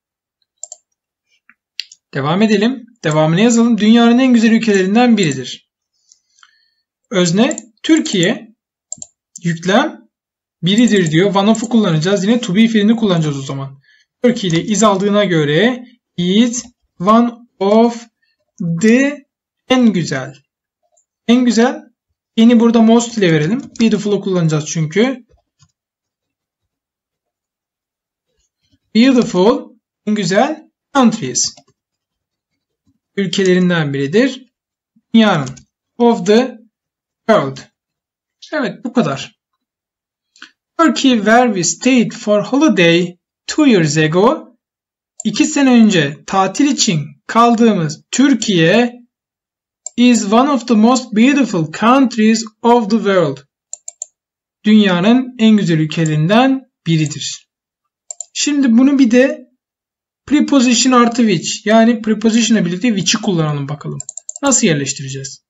Devam edelim. Devamını yazalım. Dünyanın en güzel ülkelerinden biridir. Özne Türkiye. Yüklem biridir diyor. One of'u kullanacağız. Yine to be fiilini kullanacağız o zaman. Türkiye'de iz aldığına göre is one of the en güzel. En güzel. Yeni burada most ile verelim. Beautiful'u kullanacağız çünkü. Beautiful. En güzel. Countries. Ülkelerinden biridir. Dünyanın. Of the world. Evet bu kadar. Turkey where we stayed for holiday 2 years ago. 2 sene önce tatil için kaldığımız Türkiye is one of the most beautiful countries of the world. Dünyanın en güzel ülkelerinden biridir. Şimdi bunu bir de preposition artı which yani preposition ile birlikte which'i kullanalım bakalım. Nasıl yerleştireceğiz?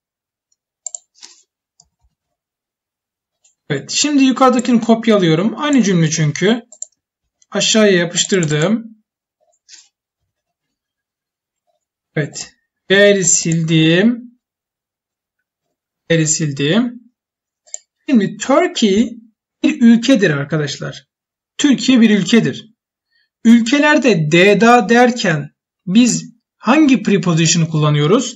Evet. Şimdi yukarıdakini kopyalıyorum. Aynı cümle çünkü. Aşağıya yapıştırdım. Evet. Where'i sildim. Where'i sildim. Şimdi Turkey bir ülkedir arkadaşlar. Türkiye bir ülkedir. Ülkelerde DDA derken biz hangi preposition'ı kullanıyoruz?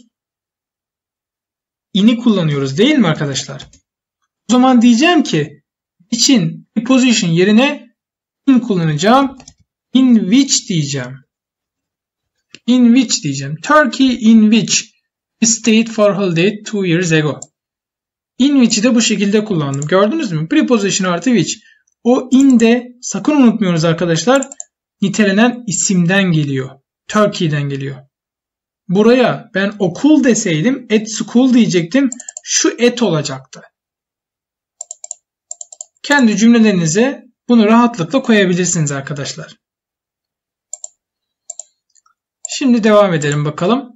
In'i kullanıyoruz değil mi arkadaşlar? O zaman diyeceğim ki için preposition yerine in kullanacağım. In which diyeceğim. In which diyeceğim. Turkey in which we stayed for holiday 2 years ago. In which'i de bu şekilde kullandım. Gördünüz mü? Preposition artı which. O in de sakın unutmuyoruz arkadaşlar. Nitelenen isimden geliyor. Turkey'den geliyor. Buraya ben okul deseydim at school diyecektim. Şu at olacaktı. Kendi cümlelerinize bunu rahatlıkla koyabilirsiniz arkadaşlar. Şimdi devam edelim bakalım.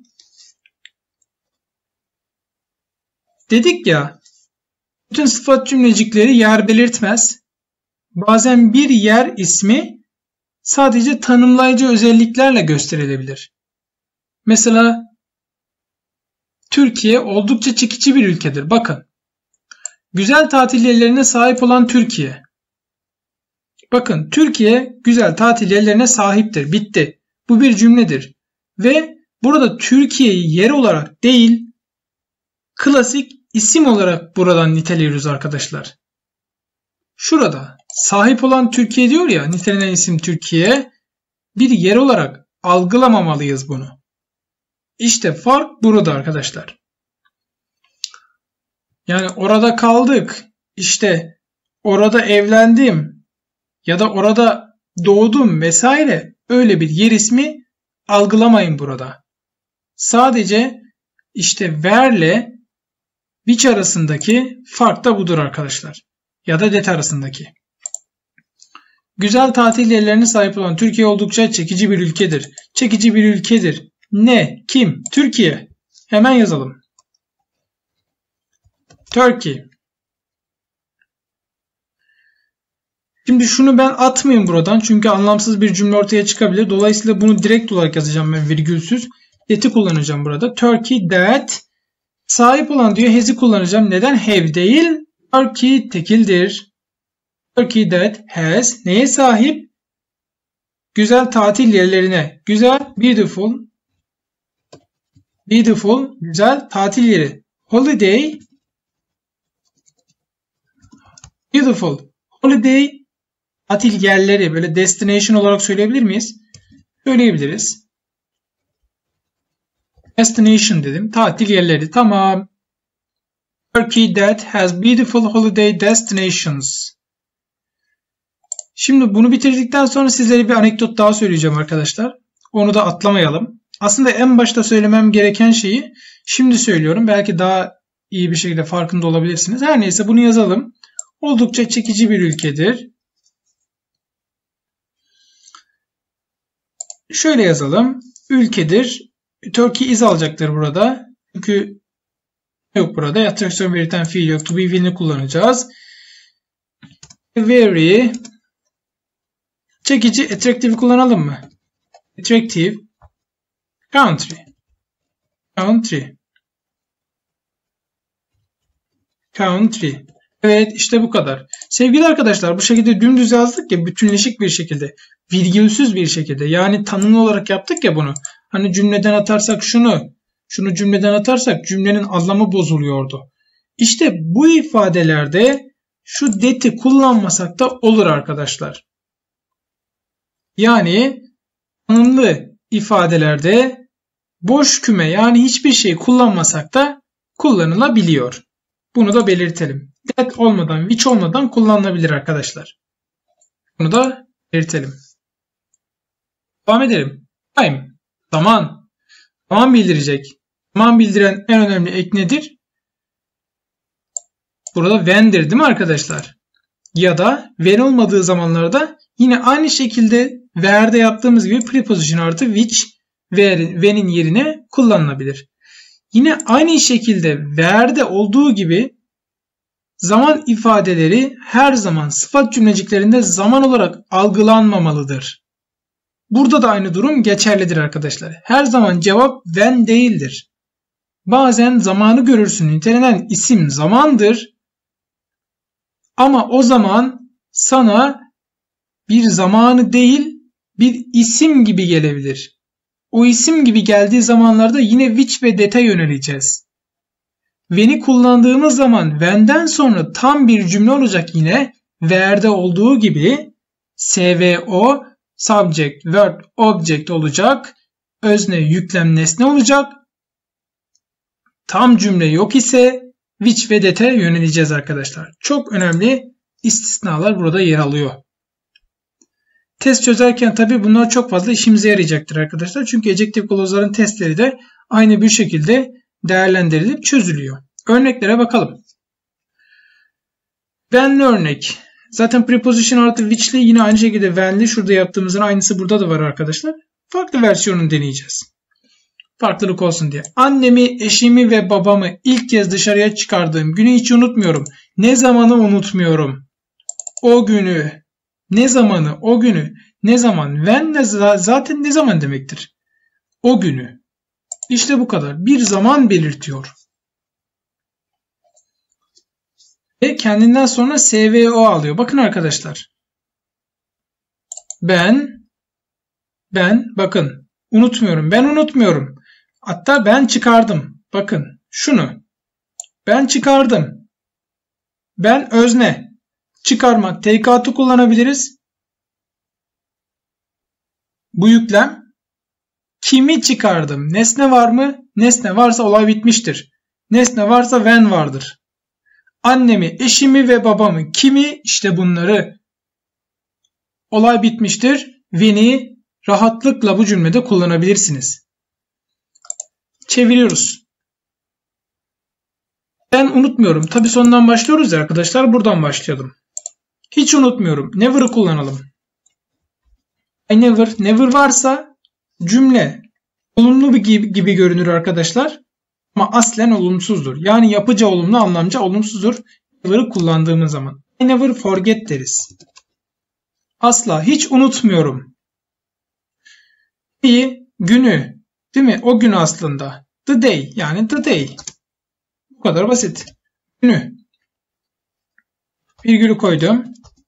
Dedik ya, bütün sıfat cümlecikleri yer belirtmez. Bazen bir yer ismi sadece tanımlayıcı özelliklerle gösterilebilir. Mesela Türkiye oldukça çekici bir ülkedir. Bakın. Güzel tatil yerlerine sahip olan Türkiye. Bakın Türkiye güzel tatil yerlerine sahiptir. Bitti. Bu bir cümledir. Ve burada Türkiye'yi yer olarak değil, klasik isim olarak buradan niteliyoruz arkadaşlar. Şurada sahip olan Türkiye diyor ya, nitelenen isim Türkiye, bir yer olarak algılamamalıyız bunu. İşte fark burada arkadaşlar. Yani orada kaldık, işte orada evlendim ya da orada doğdum vesaire, öyle bir yer ismi algılamayın burada. Sadece işte where'le which arasındaki fark da budur arkadaşlar. Ya da that arasındaki. Güzel tatil yerlerine sahip olan Türkiye oldukça çekici bir ülkedir. Çekici bir ülkedir. Ne? Kim? Türkiye. Hemen yazalım. Turkey. Şimdi şunu ben atmayayım buradan çünkü anlamsız bir cümle ortaya çıkabilir. Dolayısıyla bunu direkt olarak yazacağım ben virgülsüz. That'i kullanacağım burada. Turkey that. Sahip olan diyor, has'i kullanacağım. Neden? Have değil. Turkey tekildir. Turkey that has. Neye sahip? Güzel tatil yerlerine. Güzel, beautiful. Beautiful, güzel tatil yeri. Holiday. Beautiful. Holiday. Tatil yerleri, böyle destination olarak söyleyebilir miyiz? Söyleyebiliriz. Destination dedim. Tatil yerleri. Tamam. Turkey that has beautiful holiday destinations. Şimdi bunu bitirdikten sonra sizlere bir anekdot daha söyleyeceğim arkadaşlar. Onu da atlamayalım. Aslında en başta söylemem gereken şeyi şimdi söylüyorum. Belki daha iyi bir şekilde farkında olabilirsiniz. Her neyse bunu yazalım. Oldukça çekici bir ülkedir. Şöyle yazalım. Ülkedir. Turkey is alacaktır burada. Çünkü yok burada. Attraksiyon belirten fiil yok. To be fiilini kullanacağız. Very çekici, attractive kullanalım mı? Attractive country. Country. Country. Evet, işte bu kadar. Sevgili arkadaşlar, bu şekilde dümdüz yazdık ya, bütünleşik bir şekilde, virgülsüz bir şekilde. Yani tanımlı olarak yaptık ya bunu. Hani cümleden atarsak şunu cümleden atarsak cümlenin anlamı bozuluyordu. İşte bu ifadelerde şu that'i kullanmasak da olur arkadaşlar. Yani tanımlı ifadelerde boş küme, yani hiçbir şey kullanmasak da kullanılabiliyor. Bunu da belirtelim. That olmadan, which olmadan kullanılabilir arkadaşlar. Bunu da belirtelim. Devam edelim. Time. Zaman. Zaman bildirecek. Zaman bildiren en önemli ek nedir? Burada when'dir değil mi arkadaşlar? Ya da when olmadığı zamanlarda yine aynı şekilde where'de yaptığımız gibi preposition artı which when'in yerine kullanılabilir. Yine aynı şekilde where'de olduğu gibi zaman ifadeleri her zaman sıfat cümleciklerinde zaman olarak algılanmamalıdır. Burada da aynı durum geçerlidir arkadaşlar. Her zaman cevap when değildir. Bazen zamanı görürsün nitelenen isim zamandır. Ama o zaman sana bir zamanı değil bir isim gibi gelebilir. O isim gibi geldiği zamanlarda yine which ve that'e yöneleceğiz. When'i kullandığımız zaman when'den sonra tam bir cümle olacak yine where'de olduğu gibi SVO, subject, verb, object olacak. Özne, yüklem, nesne olacak. Tam cümle yok ise which ve that'e yöneleceğiz arkadaşlar. Çok önemli istisnalar burada yer alıyor. Test çözerken tabi bunlar çok fazla işimize yarayacaktır arkadaşlar. Çünkü adjective clause'ların testleri de aynı bir şekilde değerlendirilip çözülüyor. Örneklere bakalım. When'li örnek. Zaten preposition artı which'li yine aynı şekilde when'li. Şurada yaptığımızın aynısı burada da var arkadaşlar. Farklı versiyonunu deneyeceğiz. Farklılık olsun diye. Annemi, eşimi ve babamı ilk kez dışarıya çıkardığım günü hiç unutmuyorum. Ne zamanı unutmuyorum. O günü. Ne zamanı, o günü. Ne zaman? When de zaten ne zaman demektir. O günü. İşte bu kadar. Bir zaman belirtiyor. Ve kendinden sonra SVO alıyor. Bakın arkadaşlar. Ben Ben, bakın, unutmuyorum. Ben unutmuyorum. Hatta ben çıkardım. Bakın şunu. Ben çıkardım. Ben özne. Çıkarmak. Take out'u kullanabiliriz. Bu yüklem. Kimi çıkardım? Nesne var mı? Nesne varsa olay bitmiştir. Nesne varsa when vardır. Annemi, eşimi ve babamı. Kimi? İşte bunları. Olay bitmiştir. When'i rahatlıkla bu cümlede kullanabilirsiniz. Çeviriyoruz. Ben unutmuyorum. Tabi sondan başlıyoruz ya arkadaşlar. Buradan başlayalım. Hiç unutmuyorum. Never'ı kullanalım. I never. Never varsa cümle olumlu gibi görünür arkadaşlar. Ama aslen olumsuzdur. Yani yapıcı olumlu, anlamca olumsuzdur. Never'ı kullandığımız zaman. I never forget deriz. Asla. Hiç unutmuyorum. Günü. Değil mi? O gün aslında. The day. Yani the day. Bu kadar basit. Günü. Virgülü koydum.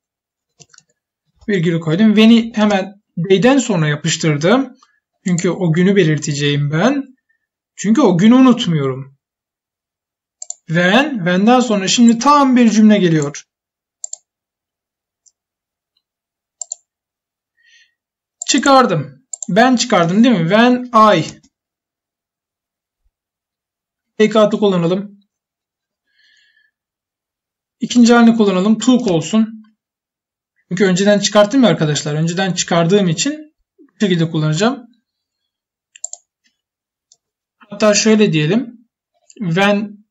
When'i hemen day'den sonra yapıştırdım. Çünkü o günü belirteceğim ben. Çünkü o günü unutmuyorum. When'den sonra şimdi tam bir cümle geliyor. Çıkardım. Ben çıkardım değil mi? When I. Take out'u kullanalım. İkinci halini kullanalım. Took olsun. Çünkü önceden çıkarttım ya arkadaşlar. Önceden çıkardığım için bu şekilde kullanacağım. Hatta şöyle diyelim. When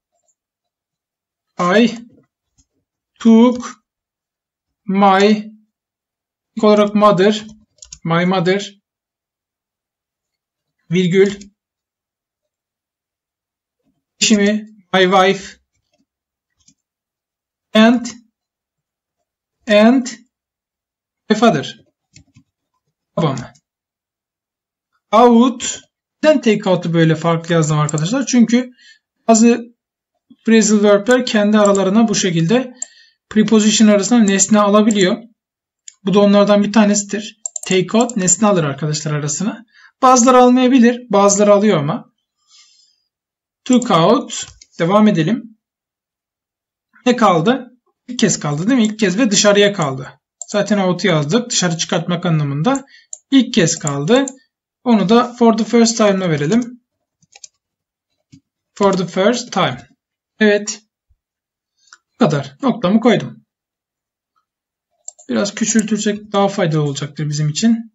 I took my olarak my mother virgül eşimi my wife and my father babamı out. Neden take out'u böyle farklı yazdım arkadaşlar? Çünkü bazı phrasal verb'ler kendi aralarına bu şekilde preposition arasında nesne alabiliyor. Bu da onlardan bir tanesidir. Take out nesne alır arkadaşlar arasına. Bazıları almayabilir. Bazıları alıyor ama. Took out. Devam edelim. Ne kaldı? İlk kez kaldı değil mi? İlk kez ve dışarıya kaldı. Zaten out'u yazdık. Dışarı çıkartmak anlamında. İlk kez kaldı. Onu da for the first time'la verelim. For the first time. Evet. Bu kadar. Noktamı koydum. Biraz küçültürsek daha faydalı olacaktır bizim için.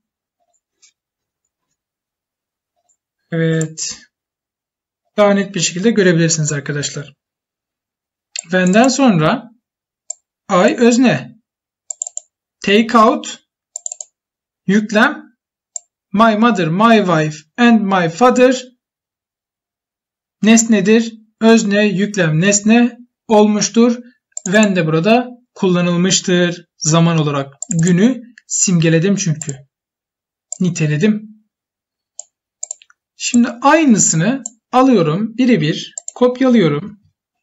Evet. Daha net bir şekilde görebilirsiniz arkadaşlar. When'den sonra I özne. Take out yüklem. My mother, my wife and my father nesnedir. Özne, yüklem, nesne olmuştur. When de burada kullanılmıştır. Zaman olarak günü simgeledim çünkü. Niteledim. Şimdi aynısını alıyorum. Birebir kopyalıyorum.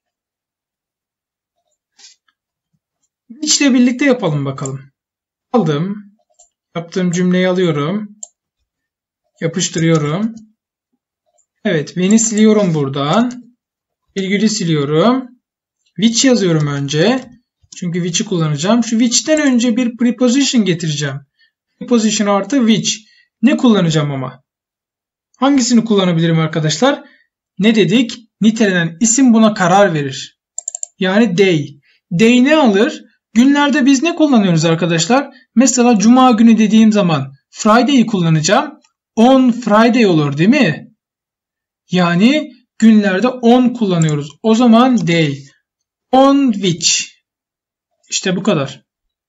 İçle birlikte yapalım bakalım. Aldım. Yaptığım cümleyi alıyorum. Yapıştırıyorum. Evet. When'i siliyorum buradan. Virgülü siliyorum. Which yazıyorum önce. Çünkü which'i kullanacağım. Şu which'ten önce bir preposition getireceğim. Preposition artı which. Ne kullanacağım ama? Hangisini kullanabilirim arkadaşlar? Ne dedik? Nitelenen isim buna karar verir. Yani day. Day ne alır? Günlerde biz ne kullanıyoruz arkadaşlar? Mesela cuma günü dediğim zaman Friday'i kullanacağım. On Friday olur değil mi? Yani günlerde on kullanıyoruz. O zaman day. On which. İşte bu kadar.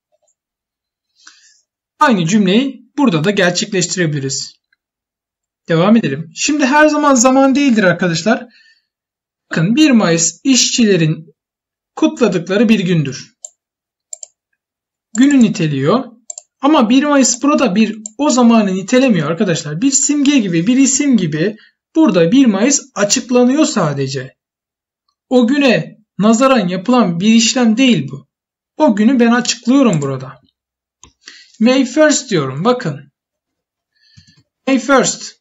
Aynı cümleyi burada da gerçekleştirebiliriz. Devam edelim. Şimdi her zaman değildir arkadaşlar. Bakın 1 Mayıs işçilerin kutladıkları bir gündür. Günü niteliyor. Ama 1 Mayıs burada o zamanı nitelemiyor arkadaşlar. Bir simge gibi, bir isim gibi burada 1 Mayıs açıklanıyor sadece. O güne nazaran yapılan bir işlem değil bu. O günü ben açıklıyorum burada. May 1st diyorum. Bakın. May 1st.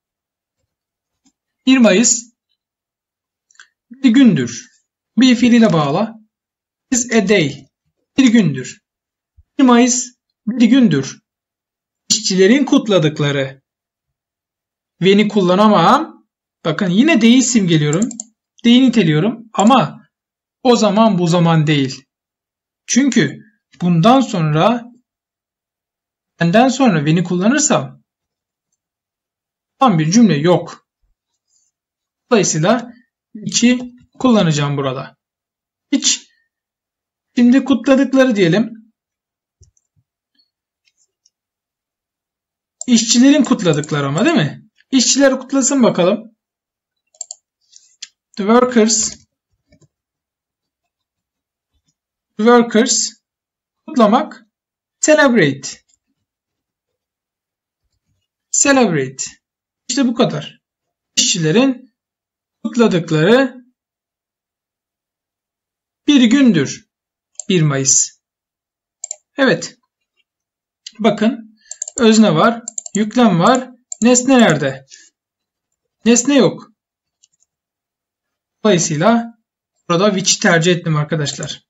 1 Mayıs bir gündür. Bir fiiliyle bağla. Is a day. Bir gündür. 1 Mayıs bir gündür. İşçilerin kutladıkları. When'i kullanamam. Bakın yine D'yi simgeliyorum. D'yi niteliyorum ama o zaman bu zaman değil. Çünkü bundan sonra benden sonra when'i kullanırsam tam bir cümle yok. Dolayısıyla which'i kullanacağım burada. Which. Şimdi kutladıkları diyelim. İşçilerin kutladıkları ama değil mi? İşçiler kutlasın bakalım. The workers kutlamak. Celebrate. İşte bu kadar. İşçilerin kutladıkları bir gündür. 1 Mayıs. Evet. Bakın. Özne var. Yüklem var. Nesne nerede? Nesne yok. Dolayısıyla burada which'i tercih ettim arkadaşlar.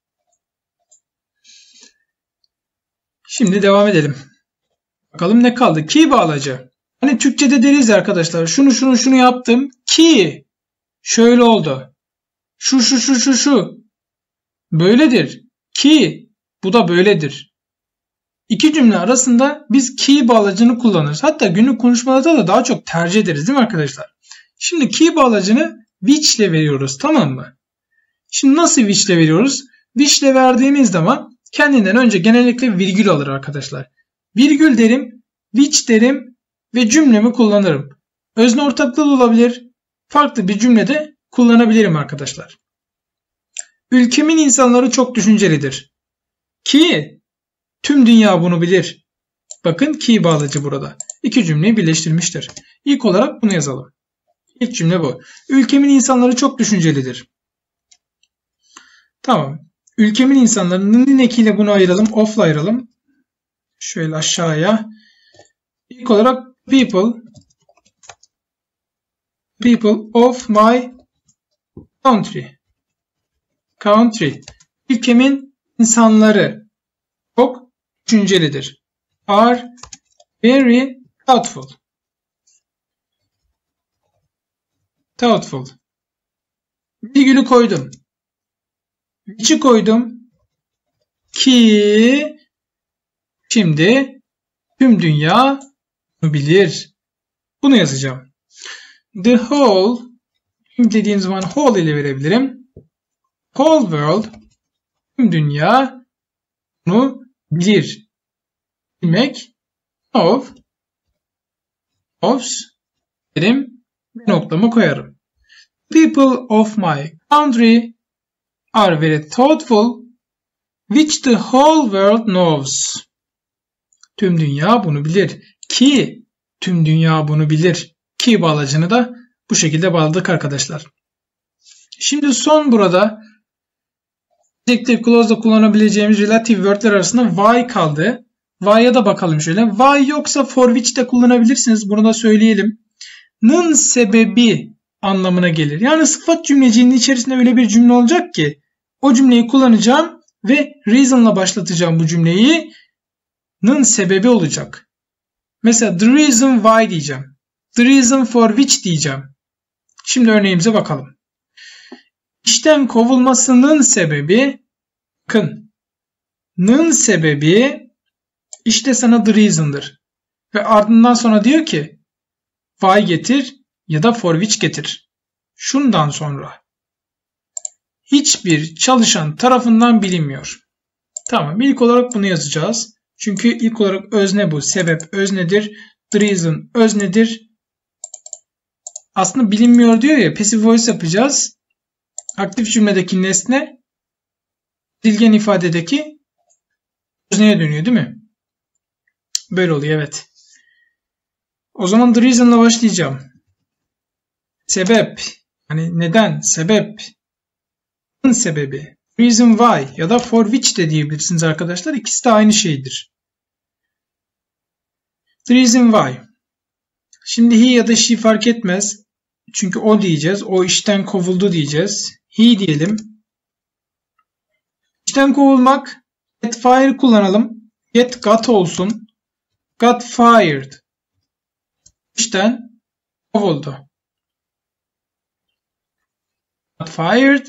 Şimdi devam edelim. Bakalım ne kaldı? Ki bağlacı. Hani Türkçe'de deriz ya arkadaşlar. Şunu yaptım. Ki şöyle oldu. Şu. Böyledir. Ki bu da böyledir. İki cümle arasında biz ki bağlacını kullanırız. Hatta günlük konuşmalarda da daha çok tercih ederiz değil mi arkadaşlar? Şimdi ki bağlacını which ile veriyoruz, tamam mı? Şimdi nasıl which ile veriyoruz? Which ile verdiğimiz zaman kendinden önce genellikle virgül alır arkadaşlar. Virgül derim, which derim ve cümlemi kullanırım. Özne ortaklığı da olabilir. Farklı bir cümlede kullanabilirim arkadaşlar. Ülkemin insanları çok düşüncelidir. Ki tüm dünya bunu bilir. Bakın ki bağlacı burada. İki cümleyi birleştirmiştir. İlk olarak bunu yazalım. İlk cümle bu. Ülkemin insanları çok düşüncelidir. Tamam. Ülkemin insanlarının ekiyle bunu ayıralım. Off'la ayıralım. Şöyle aşağıya. İlk olarak people of my country. Ülkemin insanları çok düşüncelidir. Are very thoughtful. Virgülü koydum. Which'i koydum. Ki şimdi tüm dünya bunu bilir. Bunu yazacağım. The whole dediğim zaman whole ile verebilirim. Whole world tüm dünya bunu bilir. Bilmek of derim ve noktamı koyarım. People of my country are very thoughtful, which the whole world knows. Tüm dünya bunu bilir. Ki tüm dünya bunu bilir. Ki bağlacını da bu şekilde bağladık arkadaşlar. Şimdi son burada adjective clause'da kullanabileceğimiz relative word'ler arasında why kaldı. Why'a da bakalım şöyle. Why yoksa for which de kullanabilirsiniz. Bunu da söyleyelim. Nın sebebi anlamına gelir. Yani sıfat cümlecinin içerisinde öyle bir cümle olacak ki o cümleyi kullanacağım ve reason'la başlatacağım bu cümleyi. Nın sebebi olacak. Mesela the reason why diyeceğim. The reason for which diyeceğim. Şimdi örneğimize bakalım. İşten kovulmasının sebebi, bakın, nın sebebi işte sana the reason'dır. Ve ardından sonra diyor ki why getir ya da for which getir. Şundan sonra hiçbir çalışan tarafından bilinmiyor. Tamam, ilk olarak bunu yazacağız. Çünkü ilk olarak özne bu. Sebep öznedir. The reason öznedir. Aslında bilinmiyor diyor ya, passive voice yapacağız. Aktif cümledeki nesne dilgen ifadedeki özneye dönüyor değil mi? Böyle oluyor, evet. O zaman the reason'la başlayacağım. Sebep, hani neden, sebep, sebebi, reason why ya da for which de diyebilirsiniz arkadaşlar. İkisi de aynı şeydir. The reason why. Şimdi he ya da she fark etmez. Çünkü o diyeceğiz. O işten kovuldu diyeceğiz. He diyelim. İşten kovulmak. Get fired kullanalım. Get got olsun. Got fired. İşten kovuldu. Got fired.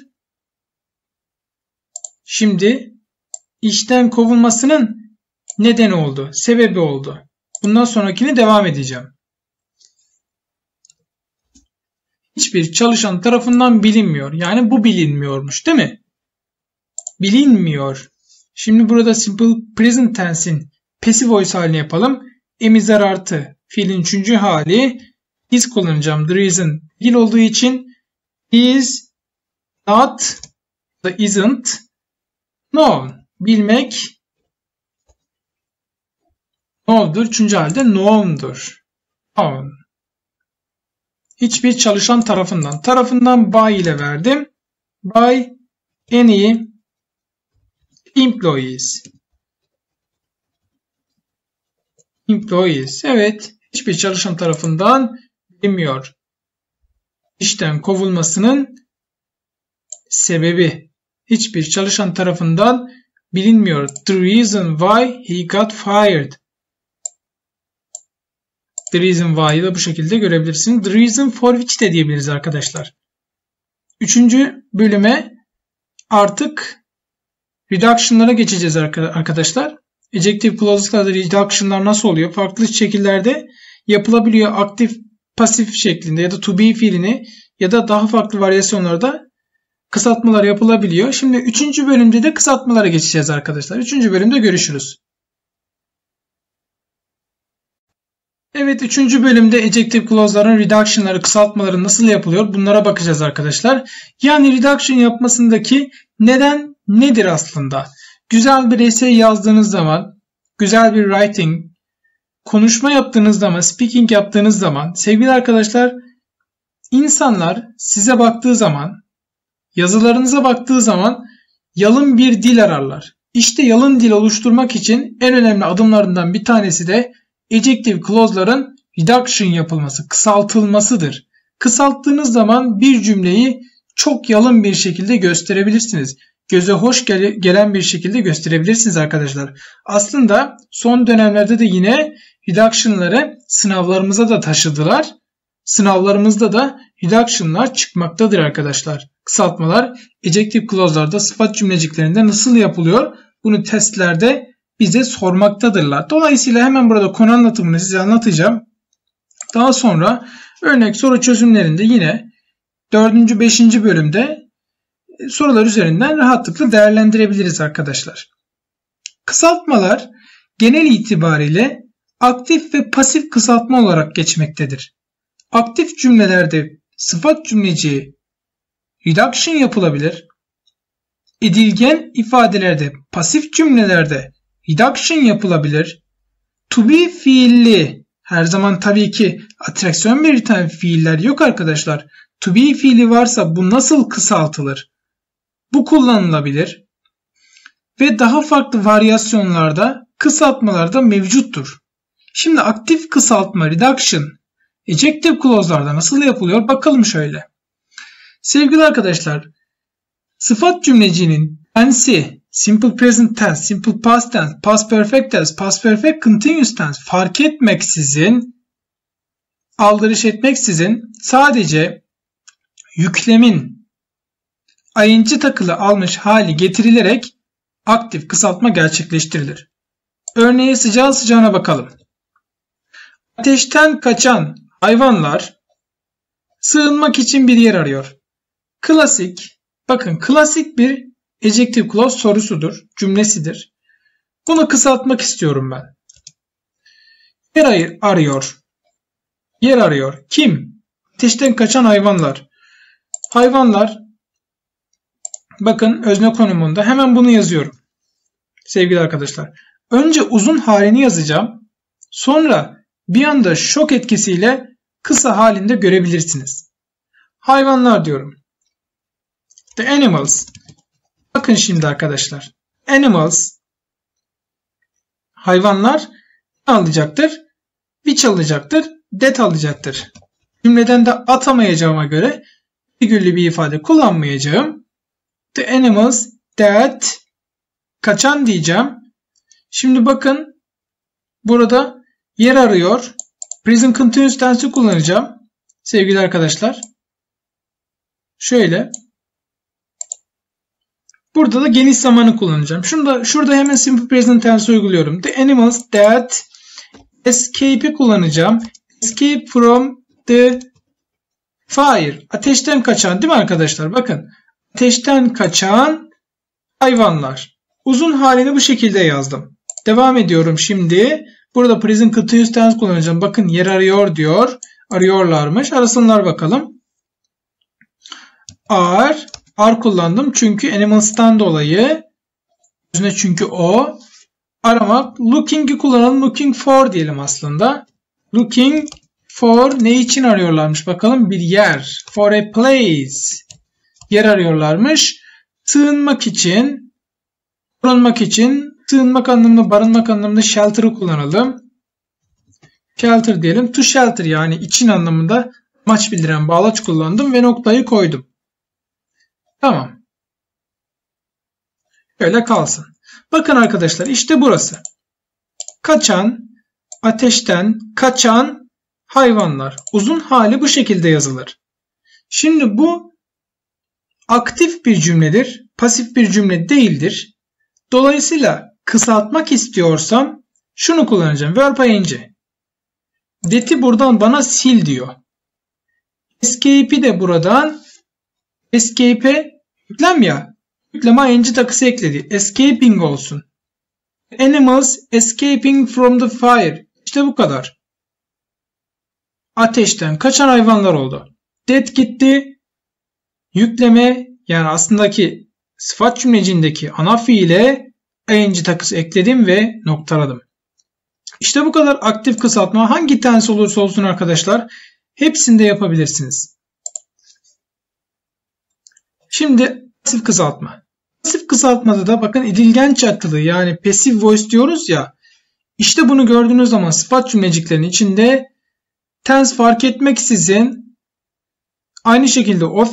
Şimdi işten kovulmasının nedeni oldu. Sebebi oldu. Bundan sonrakini devam edeceğim. Hiçbir çalışan tarafından bilinmiyor. Yani bu bilinmiyormuş, değil mi? Bilinmiyor. Şimdi burada simple present tense'in passive voice halini yapalım. Emizar artı fiilin 3. hali. Is kullanacağım. The reason fiil olduğu için is not the isn't known. Bilmek know'dur. 3. halde known'dur. Known. Hiçbir çalışan tarafından. Tarafından by ile verdim. By any employees. Employees. Evet. Hiçbir çalışan tarafından bilinmiyor. İşten kovulmasının sebebi. Hiçbir çalışan tarafından bilinmiyor. The reason why he got fired. The reason why'ı da bu şekilde görebilirsiniz. The reason for which de diyebiliriz arkadaşlar. 3. bölüme artık reduction'lara geçeceğiz arkadaşlar. Adjective clause'larda reduction'lar nasıl oluyor? Farklı şekillerde yapılabiliyor. Aktif, pasif şeklinde ya da to be fiilini ya da daha farklı varyasyonlarda kısaltmalar yapılabiliyor. Şimdi 3. bölümde de kısaltmalara geçeceğiz arkadaşlar. 3. bölümde görüşürüz. Evet, 3. bölümde adjective clause'ların reduction'ları, kısaltmaları nasıl yapılıyor? Bunlara bakacağız arkadaşlar. Yani reduction yapmasındaki neden nedir aslında? Güzel bir essay yazdığınız zaman, güzel bir writing, konuşma yaptığınız zaman, speaking yaptığınız zaman, sevgili arkadaşlar, insanlar size baktığı zaman, yazılarınıza baktığı zaman yalın bir dil ararlar. İşte yalın dil oluşturmak için en önemli adımlarından bir tanesi de adjective clause'ların reduction yapılması, kısaltılmasıdır. Kısalttığınız zaman bir cümleyi çok yalın bir şekilde gösterebilirsiniz. Göze hoş gelen bir şekilde gösterebilirsiniz arkadaşlar. Aslında son dönemlerde de yine reduction'ları sınavlarımıza da taşıdılar. Sınavlarımızda da reduction'lar çıkmaktadır arkadaşlar. Kısaltmalar adjective clause'larda, sıfat cümleciklerinde nasıl yapılıyor? Bunu testlerde bize sormaktadırlar. Dolayısıyla hemen burada konu anlatımını size anlatacağım. Daha sonra örnek soru çözümlerinde yine 4. 5. bölümde sorular üzerinden rahatlıkla değerlendirebiliriz arkadaşlar. Kısaltmalar genel itibariyle aktif ve pasif kısaltma olarak geçmektedir. Aktif cümlelerde sıfat cümleciği reduction yapılabilir. Edilgen ifadelerde, pasif cümlelerde reduction yapılabilir. To be fiilli, her zaman tabii ki atraksiyon belirten fiiller yok arkadaşlar. To be fiili varsa bu nasıl kısaltılır? Bu kullanılabilir. Ve daha farklı varyasyonlarda, kısaltmalarda mevcuttur. Şimdi aktif kısaltma, reduction, adjective clause'larda nasıl yapılıyor? Bakalım şöyle. Sevgili arkadaşlar, sıfat cümlecinin tensi, simple present tense, simple past tense, past perfect tense, past perfect continuous tense fark etmeksizin, aldırış etmeksizin sadece yüklemin ing takılı almış hali getirilerek aktif kısaltma gerçekleştirilir. Örneğe sıcağı sıcağına bakalım. Ateşten kaçan hayvanlar sığınmak için bir yer arıyor. Klasik, bakın klasik bir adjective clause sorusudur, cümlesidir. Bunu kısaltmak istiyorum ben. Yer arıyor. Yer arıyor. Kim? Ateşten kaçan hayvanlar. Hayvanlar, bakın özne konumunda hemen bunu yazıyorum. Sevgili arkadaşlar. Önce uzun halini yazacağım. Sonra bir anda şok etkisiyle kısa halinde görebilirsiniz. Hayvanlar diyorum. The animals. Bakın şimdi arkadaşlar. Animals, hayvanlar ne alacaktır? Which alacaktır? that alacaktır. Cümleden de atamayacağıma göre virgüllü bir ifade kullanmayacağım. The animals that kaçan diyeceğim. Şimdi bakın burada yer arıyor. Present continuous tense'i kullanacağım. Sevgili arkadaşlar. Şöyle. Burada da geniş zamanı kullanacağım. Şurada hemen simple present tense uyguluyorum. The animals that escape'i kullanacağım. Escape from the fire. Ateşten kaçan değil mi arkadaşlar? Bakın. Ateşten kaçan hayvanlar. Uzun halini bu şekilde yazdım. Devam ediyorum şimdi. Burada present continuous tense kullanacağım. Bakın yer arıyor diyor. Arıyorlarmış. Arasınlar bakalım. Are kullandım. Çünkü animals'tan dolayı. Yüzüne çünkü o. Aramak. Looking'i kullanalım. Looking for diyelim aslında. Looking for ne için arıyorlarmış? Bakalım bir yer. For a place. Yer arıyorlarmış. Sığınmak için. Barınmak için. Sığınmak anlamında, barınmak anlamında shelter'ı kullanalım. Shelter diyelim. To shelter yani için anlamında amaç bildiren bağlaç kullandım ve noktayı koydum. Tamam. Öyle kalsın. Bakın arkadaşlar işte burası. Kaçan, ateşten kaçan hayvanlar. Uzun hali bu şekilde yazılır. Şimdi bu aktif bir cümledir. Pasif bir cümle değildir. Dolayısıyla kısaltmak istiyorsam şunu kullanacağım. Verb ing. That'i buradan bana sil diyor. Escape'i de buradan escape'e yüklem ya. Yükleme ing takısı ekledi. Escaping olsun. Animals escaping from the fire. İşte bu kadar. Ateşten kaçan hayvanlar oldu. That gitti. Yükleme yani aslındaki sıfat cümlecindeki ana fiile ing takısı ekledim ve noktaladım. İşte bu kadar aktif kısaltma hangi tense olursa olsun arkadaşlar hepsinde yapabilirsiniz. Şimdi pasif kısaltma. Pasif kısaltmada da bakın edilgen çakılı yani passive voice diyoruz ya. İşte bunu gördüğünüz zaman sıfat cümleciklerin içinde tense fark etmeksizin aynı şekilde o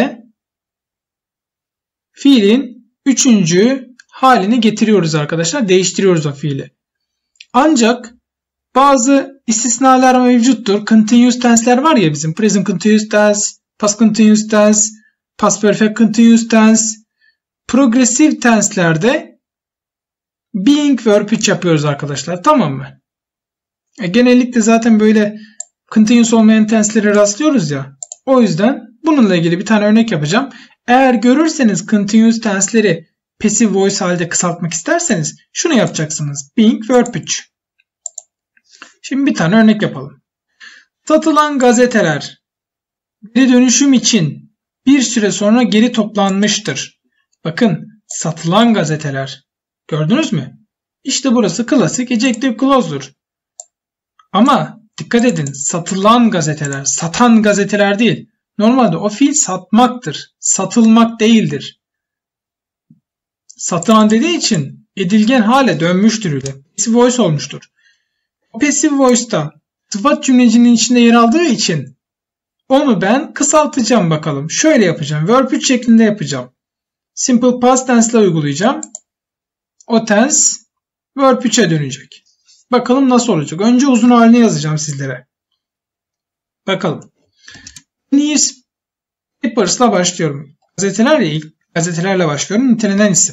fiilin üçüncü halini getiriyoruz arkadaşlar. Değiştiriyoruz o fiili. Ancak bazı istisnalar mevcuttur. Continuous tense'ler var ya bizim. Present continuous tense, past continuous tense, past perfect continuous tense. Progressive tense'lerde being verb 3 yapıyoruz arkadaşlar. Tamam mı? Genellikle zaten böyle continuous olmayan tense'lere rastlıyoruz ya. O yüzden bununla ilgili bir tane örnek yapacağım. Eğer görürseniz continuous tense'leri passive voice halde kısaltmak isterseniz şunu yapacaksınız. Being verb 3. Şimdi bir tane örnek yapalım. Satılan gazeteler geri dönüşüm için bir süre sonra geri toplanmıştır. Bakın satılan gazeteler. Gördünüz mü? İşte burası klasik adjective clause'dur. Ama dikkat edin satılan gazeteler, satan gazeteler değil. Normalde o fiil satmaktır. Satılmak değildir. Satılan dediği için edilgen hale dönmüştür öyle. Passive voice olmuştur. O passive voice'da sıfat cümlecinin içinde yer aldığı için onu ben kısaltacağım bakalım. Şöyle yapacağım. Verb 3 şeklinde yapacağım. Simple past tense ile uygulayacağım. O tense verb 3'e dönecek. Bakalım nasıl olacak. Önce uzun halini yazacağım sizlere. Bakalım. Newspapers'la başlıyorum. Gazetelerle başlıyorum. Nitelenen isim.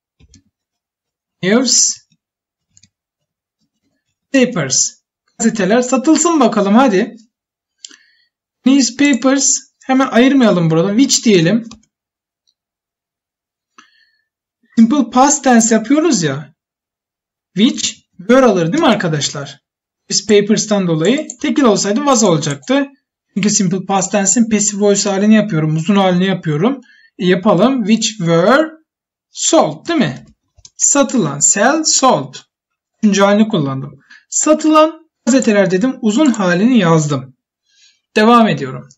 Newspapers. Gazeteler satılsın bakalım hadi. Newspapers. Hemen ayırmayalım burada. Which diyelim. Simple past tense yapıyoruz ya. Which were alır değil mi arkadaşlar? Newspapers'tan dolayı tekil olsaydı was olacaktı. Çünkü simple past tense'in passive voice halini yapıyorum. Uzun halini yapıyorum. Yapalım. Which were sold değil mi? Satılan. Sell, sold. Üçüncü halini kullandım. Satılan gazeteler dedim. Uzun halini yazdım. Devam ediyorum.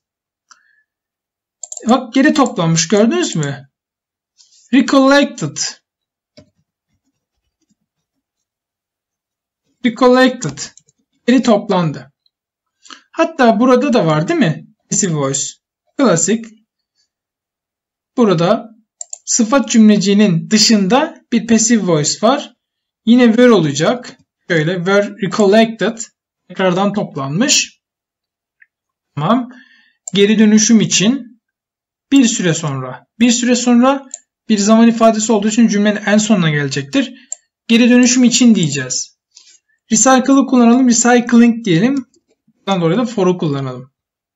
Bak geri toplanmış gördünüz mü? Recollected. Recollected. Geri toplandı. Hatta burada da var değil mi? Passive voice. Klasik. Burada sıfat cümleciğinin dışında bir passive voice var. Yine were olacak. Şöyle were recollected. Tekrardan toplanmış. Tamam. Geri dönüşüm için bir süre sonra. Bir süre sonra bir zaman ifadesi olduğu için cümlenin en sonuna gelecektir. Geri dönüşüm için diyeceğiz. Recycle'ı kullanalım. Recycling diyelim. Bundan dolayı da for'u kullanalım.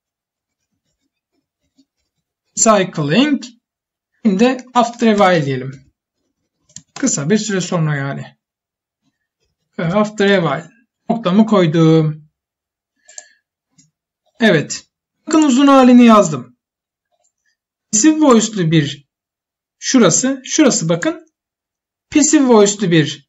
Recycling. Şimdi after a while diyelim. Kısa bir süre sonra yani. After a while. Noktamı koydum. Evet. Bakın uzun halini yazdım. Passive voice'lu bir şurası. Şurası bakın. Passive voice'lu bir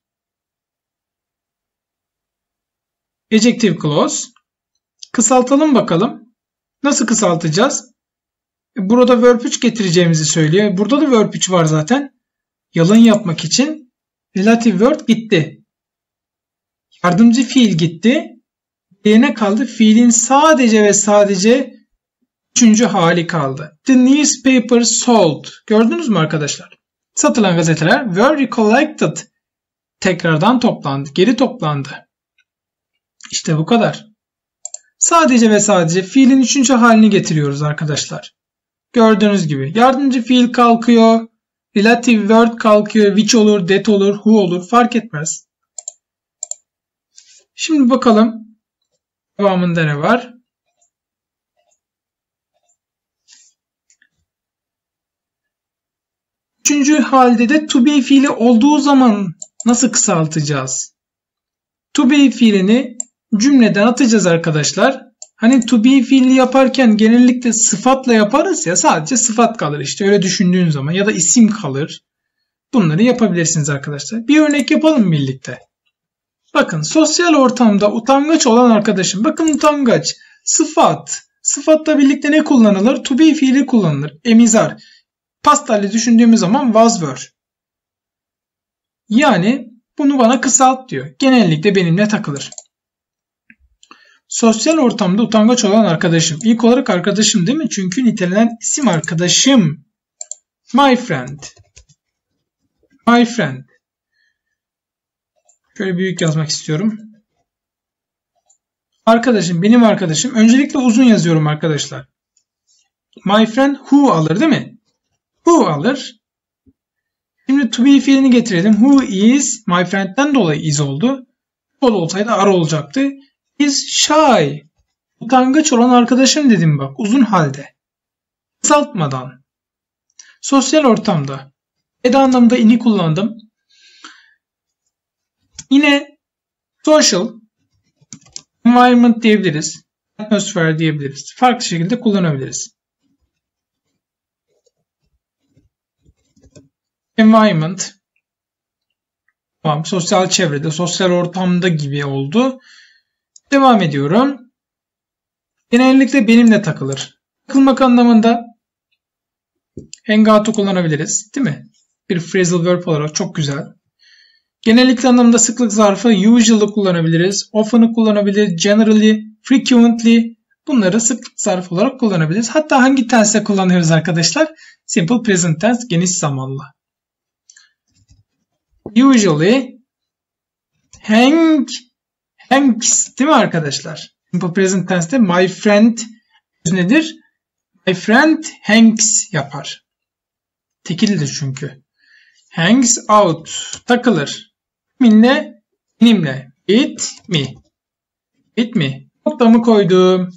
adjective clause. Kısaltalım bakalım. Nasıl kısaltacağız? Burada verb 3 getireceğimizi söylüyor. Burada da verb 3 var zaten. Yalın yapmak için relative word gitti. Yardımcı fiil gitti. Ne kaldı? Fiilin sadece ve sadece 3. hali kaldı. The newspaper sold. Gördünüz mü arkadaşlar? Satılan gazeteler were recollected. Tekrardan toplandı. Geri toplandı. İşte bu kadar. Sadece ve sadece fiilin 3. halini getiriyoruz arkadaşlar. Gördüğünüz gibi yardımcı fiil kalkıyor. Relative word kalkıyor. Which olur, that olur, who olur fark etmez. Şimdi bakalım devamında ne var? Üçüncü halde de to be fiili olduğu zaman nasıl kısaltacağız? To be fiilini cümleden atacağız arkadaşlar. Hani to be fiili yaparken genellikle sıfatla yaparız ya, sadece sıfat kalır işte öyle düşündüğün zaman ya da isim kalır. Bunları yapabilirsiniz arkadaşlar. Bir örnek yapalım birlikte. Bakın sosyal ortamda utangaç olan arkadaşım. Bakın utangaç. Sıfat. Sıfatla birlikte ne kullanılır? To be fiili kullanılır. Emizar. Pastelli düşündüğümüz zaman was were. Yani bunu bana kısalt diyor. Genellikle benimle takılır. Sosyal ortamda utangaç olan arkadaşım. İlk olarak arkadaşım değil mi? Çünkü nitelenen isim arkadaşım. My friend. My friend. Şöyle büyük yazmak istiyorum. Arkadaşım, benim arkadaşım. Öncelikle uzun yazıyorum arkadaşlar. My friend who alır değil mi? Who alır. Şimdi to be fiilini getirelim. Who is, my friend'den dolayı is oldu. O da olsaydı are olacaktı. Is shy. Utangaç olan arkadaşım dedim bak. Uzun halde. Kısaltmadan. Sosyal ortamda. Eda anlamında in'i kullandım. Yine social environment diyebiliriz. Atmosfer diyebiliriz. Farklı şekilde kullanabiliriz. Environment. Tamam, sosyal çevrede, sosyal ortamda gibi oldu. Devam ediyorum. Genellikle benimle takılır. Takılmak anlamında hang out'u kullanabiliriz. Değil mi? Bir phrasal verb olarak çok güzel. Genellikle anlamda sıklık zarfı usually kullanabiliriz. Often'ı kullanabiliriz. Generally, frequently bunları sıklık zarfı olarak kullanabiliriz. Hatta hangi tense kullanıyoruz arkadaşlar? Simple present tense, geniş zamanlı. Usually hangs değil mi arkadaşlar? Simple present tense'te my friend nedir? My friend hangs yapar. Tekildir çünkü. Hangs out takılır. Kiminle? Benimle. With me. With me. Noktamı koydum.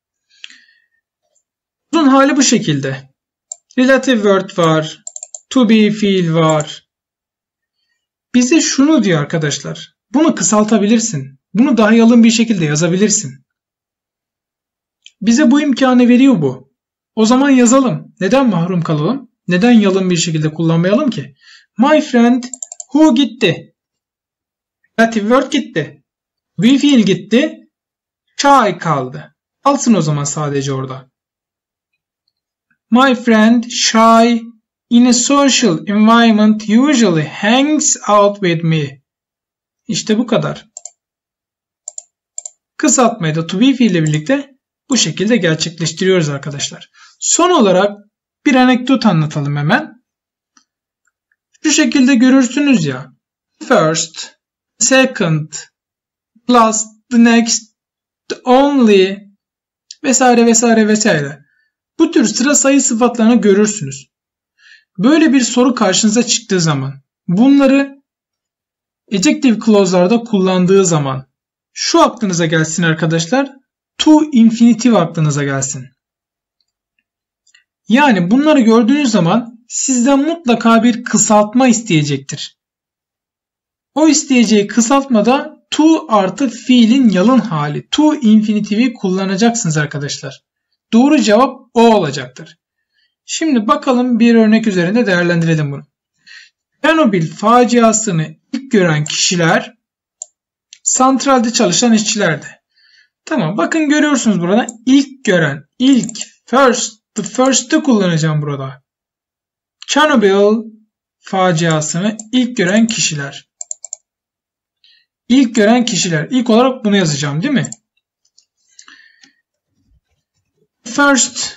Uzun hali bu şekilde. Relative word var. To be fiil var. Bize şunu diyor arkadaşlar. Bunu kısaltabilirsin. Bunu daha yalın bir şekilde yazabilirsin. Bize bu imkanı veriyor bu. O zaman yazalım. Neden mahrum kalalım? Neden yalın bir şekilde kullanmayalım ki? My friend who gitti. Relative word gitti. We fiil gitti. Shy kaldı. Alsın o zaman sadece orada. My friend shy in a social environment usually hangs out with me. İşte bu kadar. Kısaltmayı da to be fiil ile birlikte bu şekilde gerçekleştiriyoruz arkadaşlar. Son olarak bir anekdot anlatalım hemen. Şu şekilde görürsünüz ya. First, second, last, the next, the only vesaire vesaire vesaire. Bu tür sıra sayı sıfatlarını görürsünüz. Böyle bir soru karşınıza çıktığı zaman bunları adjective clause'larda kullandığı zaman şu aklınıza gelsin arkadaşlar. To infinitive aklınıza gelsin. Yani bunları gördüğünüz zaman sizden mutlaka bir kısaltma isteyecektir. O isteyeceği kısaltmada to artı fiilin yalın hali. To infinitive'i kullanacaksınız arkadaşlar. Doğru cevap o olacaktır. Şimdi bakalım bir örnek üzerinde değerlendirelim bunu. Çernobil faciasını ilk gören kişiler santralde çalışan işçilerdi. Tamam, bakın görüyorsunuz burada ilk gören, the first'ı kullanacağım burada. Çernobil faciasını ilk gören kişiler. İlk gören kişiler. İlk olarak bunu yazacağım değil mi? First.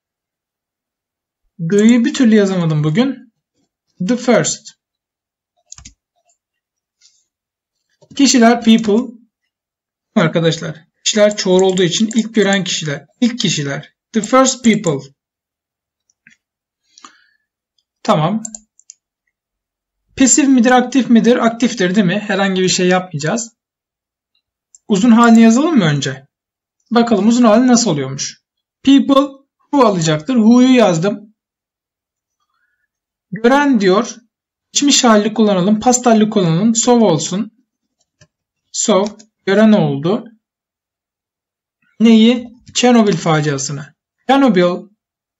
T'yi bir türlü yazamadım bugün. The first. Kişiler people. Arkadaşlar. Kişiler çoğul olduğu için ilk gören kişiler. İlk kişiler. The first people. Tamam. Pasif midir, aktif midir? Aktiftir değil mi? Herhangi bir şey yapmayacağız. Uzun halini yazalım mı önce? Bakalım uzun hali nasıl oluyormuş. People who alacaktır. Who'yu yazdım. Gören diyor. Geçmiş halini kullanalım. Past halini kullanalım. Saw olsun. Saw. Gören oldu. Neyi? Çernobil faciasını. Çernobil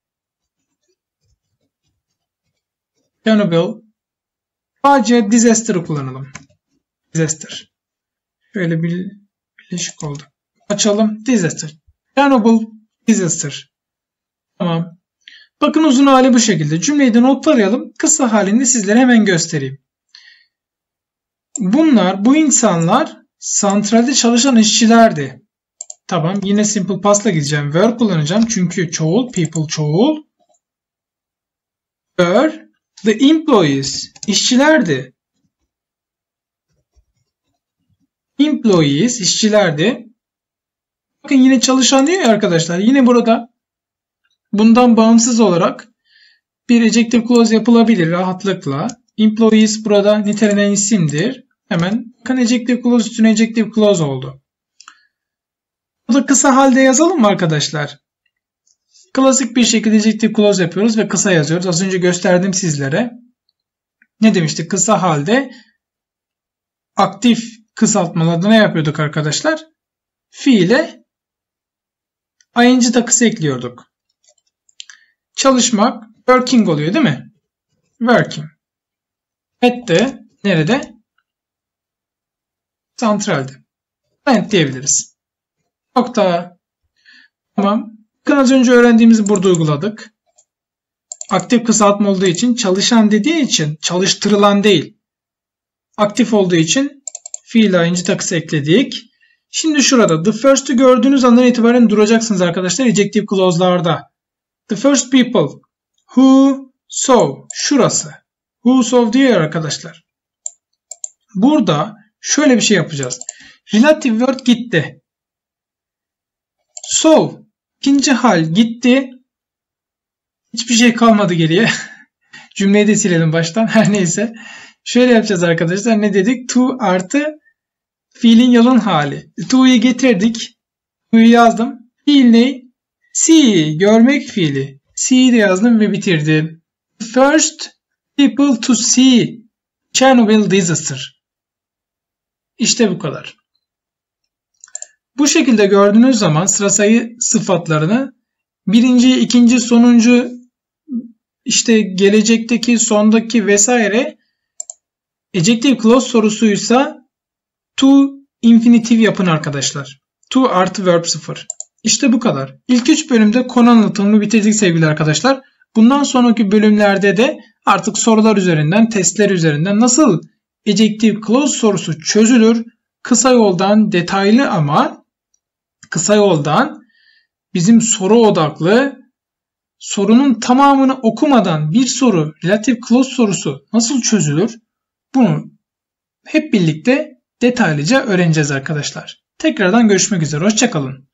facia disaster'ı kullanalım. Disaster. Şöyle bir birleşik oldu. Açalım. Disaster. Çernobil disaster. Tamam. Bakın uzun hali bu şekilde. Cümleyi de notlayalım. Kısa halini sizlere hemen göstereyim. Bu insanlar santralde çalışan işçilerdi. Tamam. Yine simple past'la gideceğim. Were kullanacağım. Çünkü çoğul. People çoğul. Were the employees. İşçilerdi. Employees. İşçilerdi. Bakın yine çalışan diyor ya arkadaşlar. Yine burada bundan bağımsız olarak bir adjective clause yapılabilir rahatlıkla. Employees burada nitelenen isimdir. Hemen bakın adjective clause üstüne adjective clause oldu. Burada kısa halde yazalım mı arkadaşlar? Klasik bir şekilde adjective clause yapıyoruz ve kısa yazıyoruz. Az önce gösterdim sizlere. Ne demiştik? Kısa halde aktif kısaltmalarda ne yapıyorduk arkadaşlar? Fiile ing takısı ekliyorduk. Çalışmak working oluyor değil mi? Working. At de nerede? Santralde. Plant diyebiliriz. Nokta. Tamam. Bakın az önce öğrendiğimizi burada uyguladık. Aktif kısaltma olduğu için çalışan dediği için çalıştırılan değil. Aktif olduğu için fiil ing takısı ekledik. Şimdi şurada the first'ü gördüğünüz andan itibaren duracaksınız arkadaşlar adjective clause'larda. The first people who saw. Şurası. Who saw diyor arkadaşlar. Burada şöyle bir şey yapacağız. Relative word gitti. Saw. İkinci hal gitti. Hiçbir şey kalmadı geriye. Cümleyi de silelim baştan. Her neyse. Şöyle yapacağız arkadaşlar. Ne dedik? To artı fiilin yalın hali. To'yu getirdik. To'yu yazdım. Fiil ne? See. Görmek fiili. See'yi de yazdım ve bitirdim. First people to see Chernobyl disaster. İşte bu kadar. Bu şekilde gördüğünüz zaman sıra sayı sıfatlarını birinci, ikinci, sonuncu, işte gelecekteki, sondaki vesaire adjective clause sorusuysa to infinitive yapın arkadaşlar. To artı verb 0. İşte bu kadar. İlk 3 bölümde konu anlatımını bitirdik sevgili arkadaşlar. Bundan sonraki bölümlerde de artık sorular üzerinden, testler üzerinden nasıl adjective clause sorusu çözülür? Kısa yoldan detaylı ama kısa yoldan bizim soru odaklı, sorunun tamamını okumadan bir soru, relative clause sorusu nasıl çözülür? Bunu hep birlikte detaylıca öğreneceğiz arkadaşlar. Tekrardan görüşmek üzere. Hoşça kalın.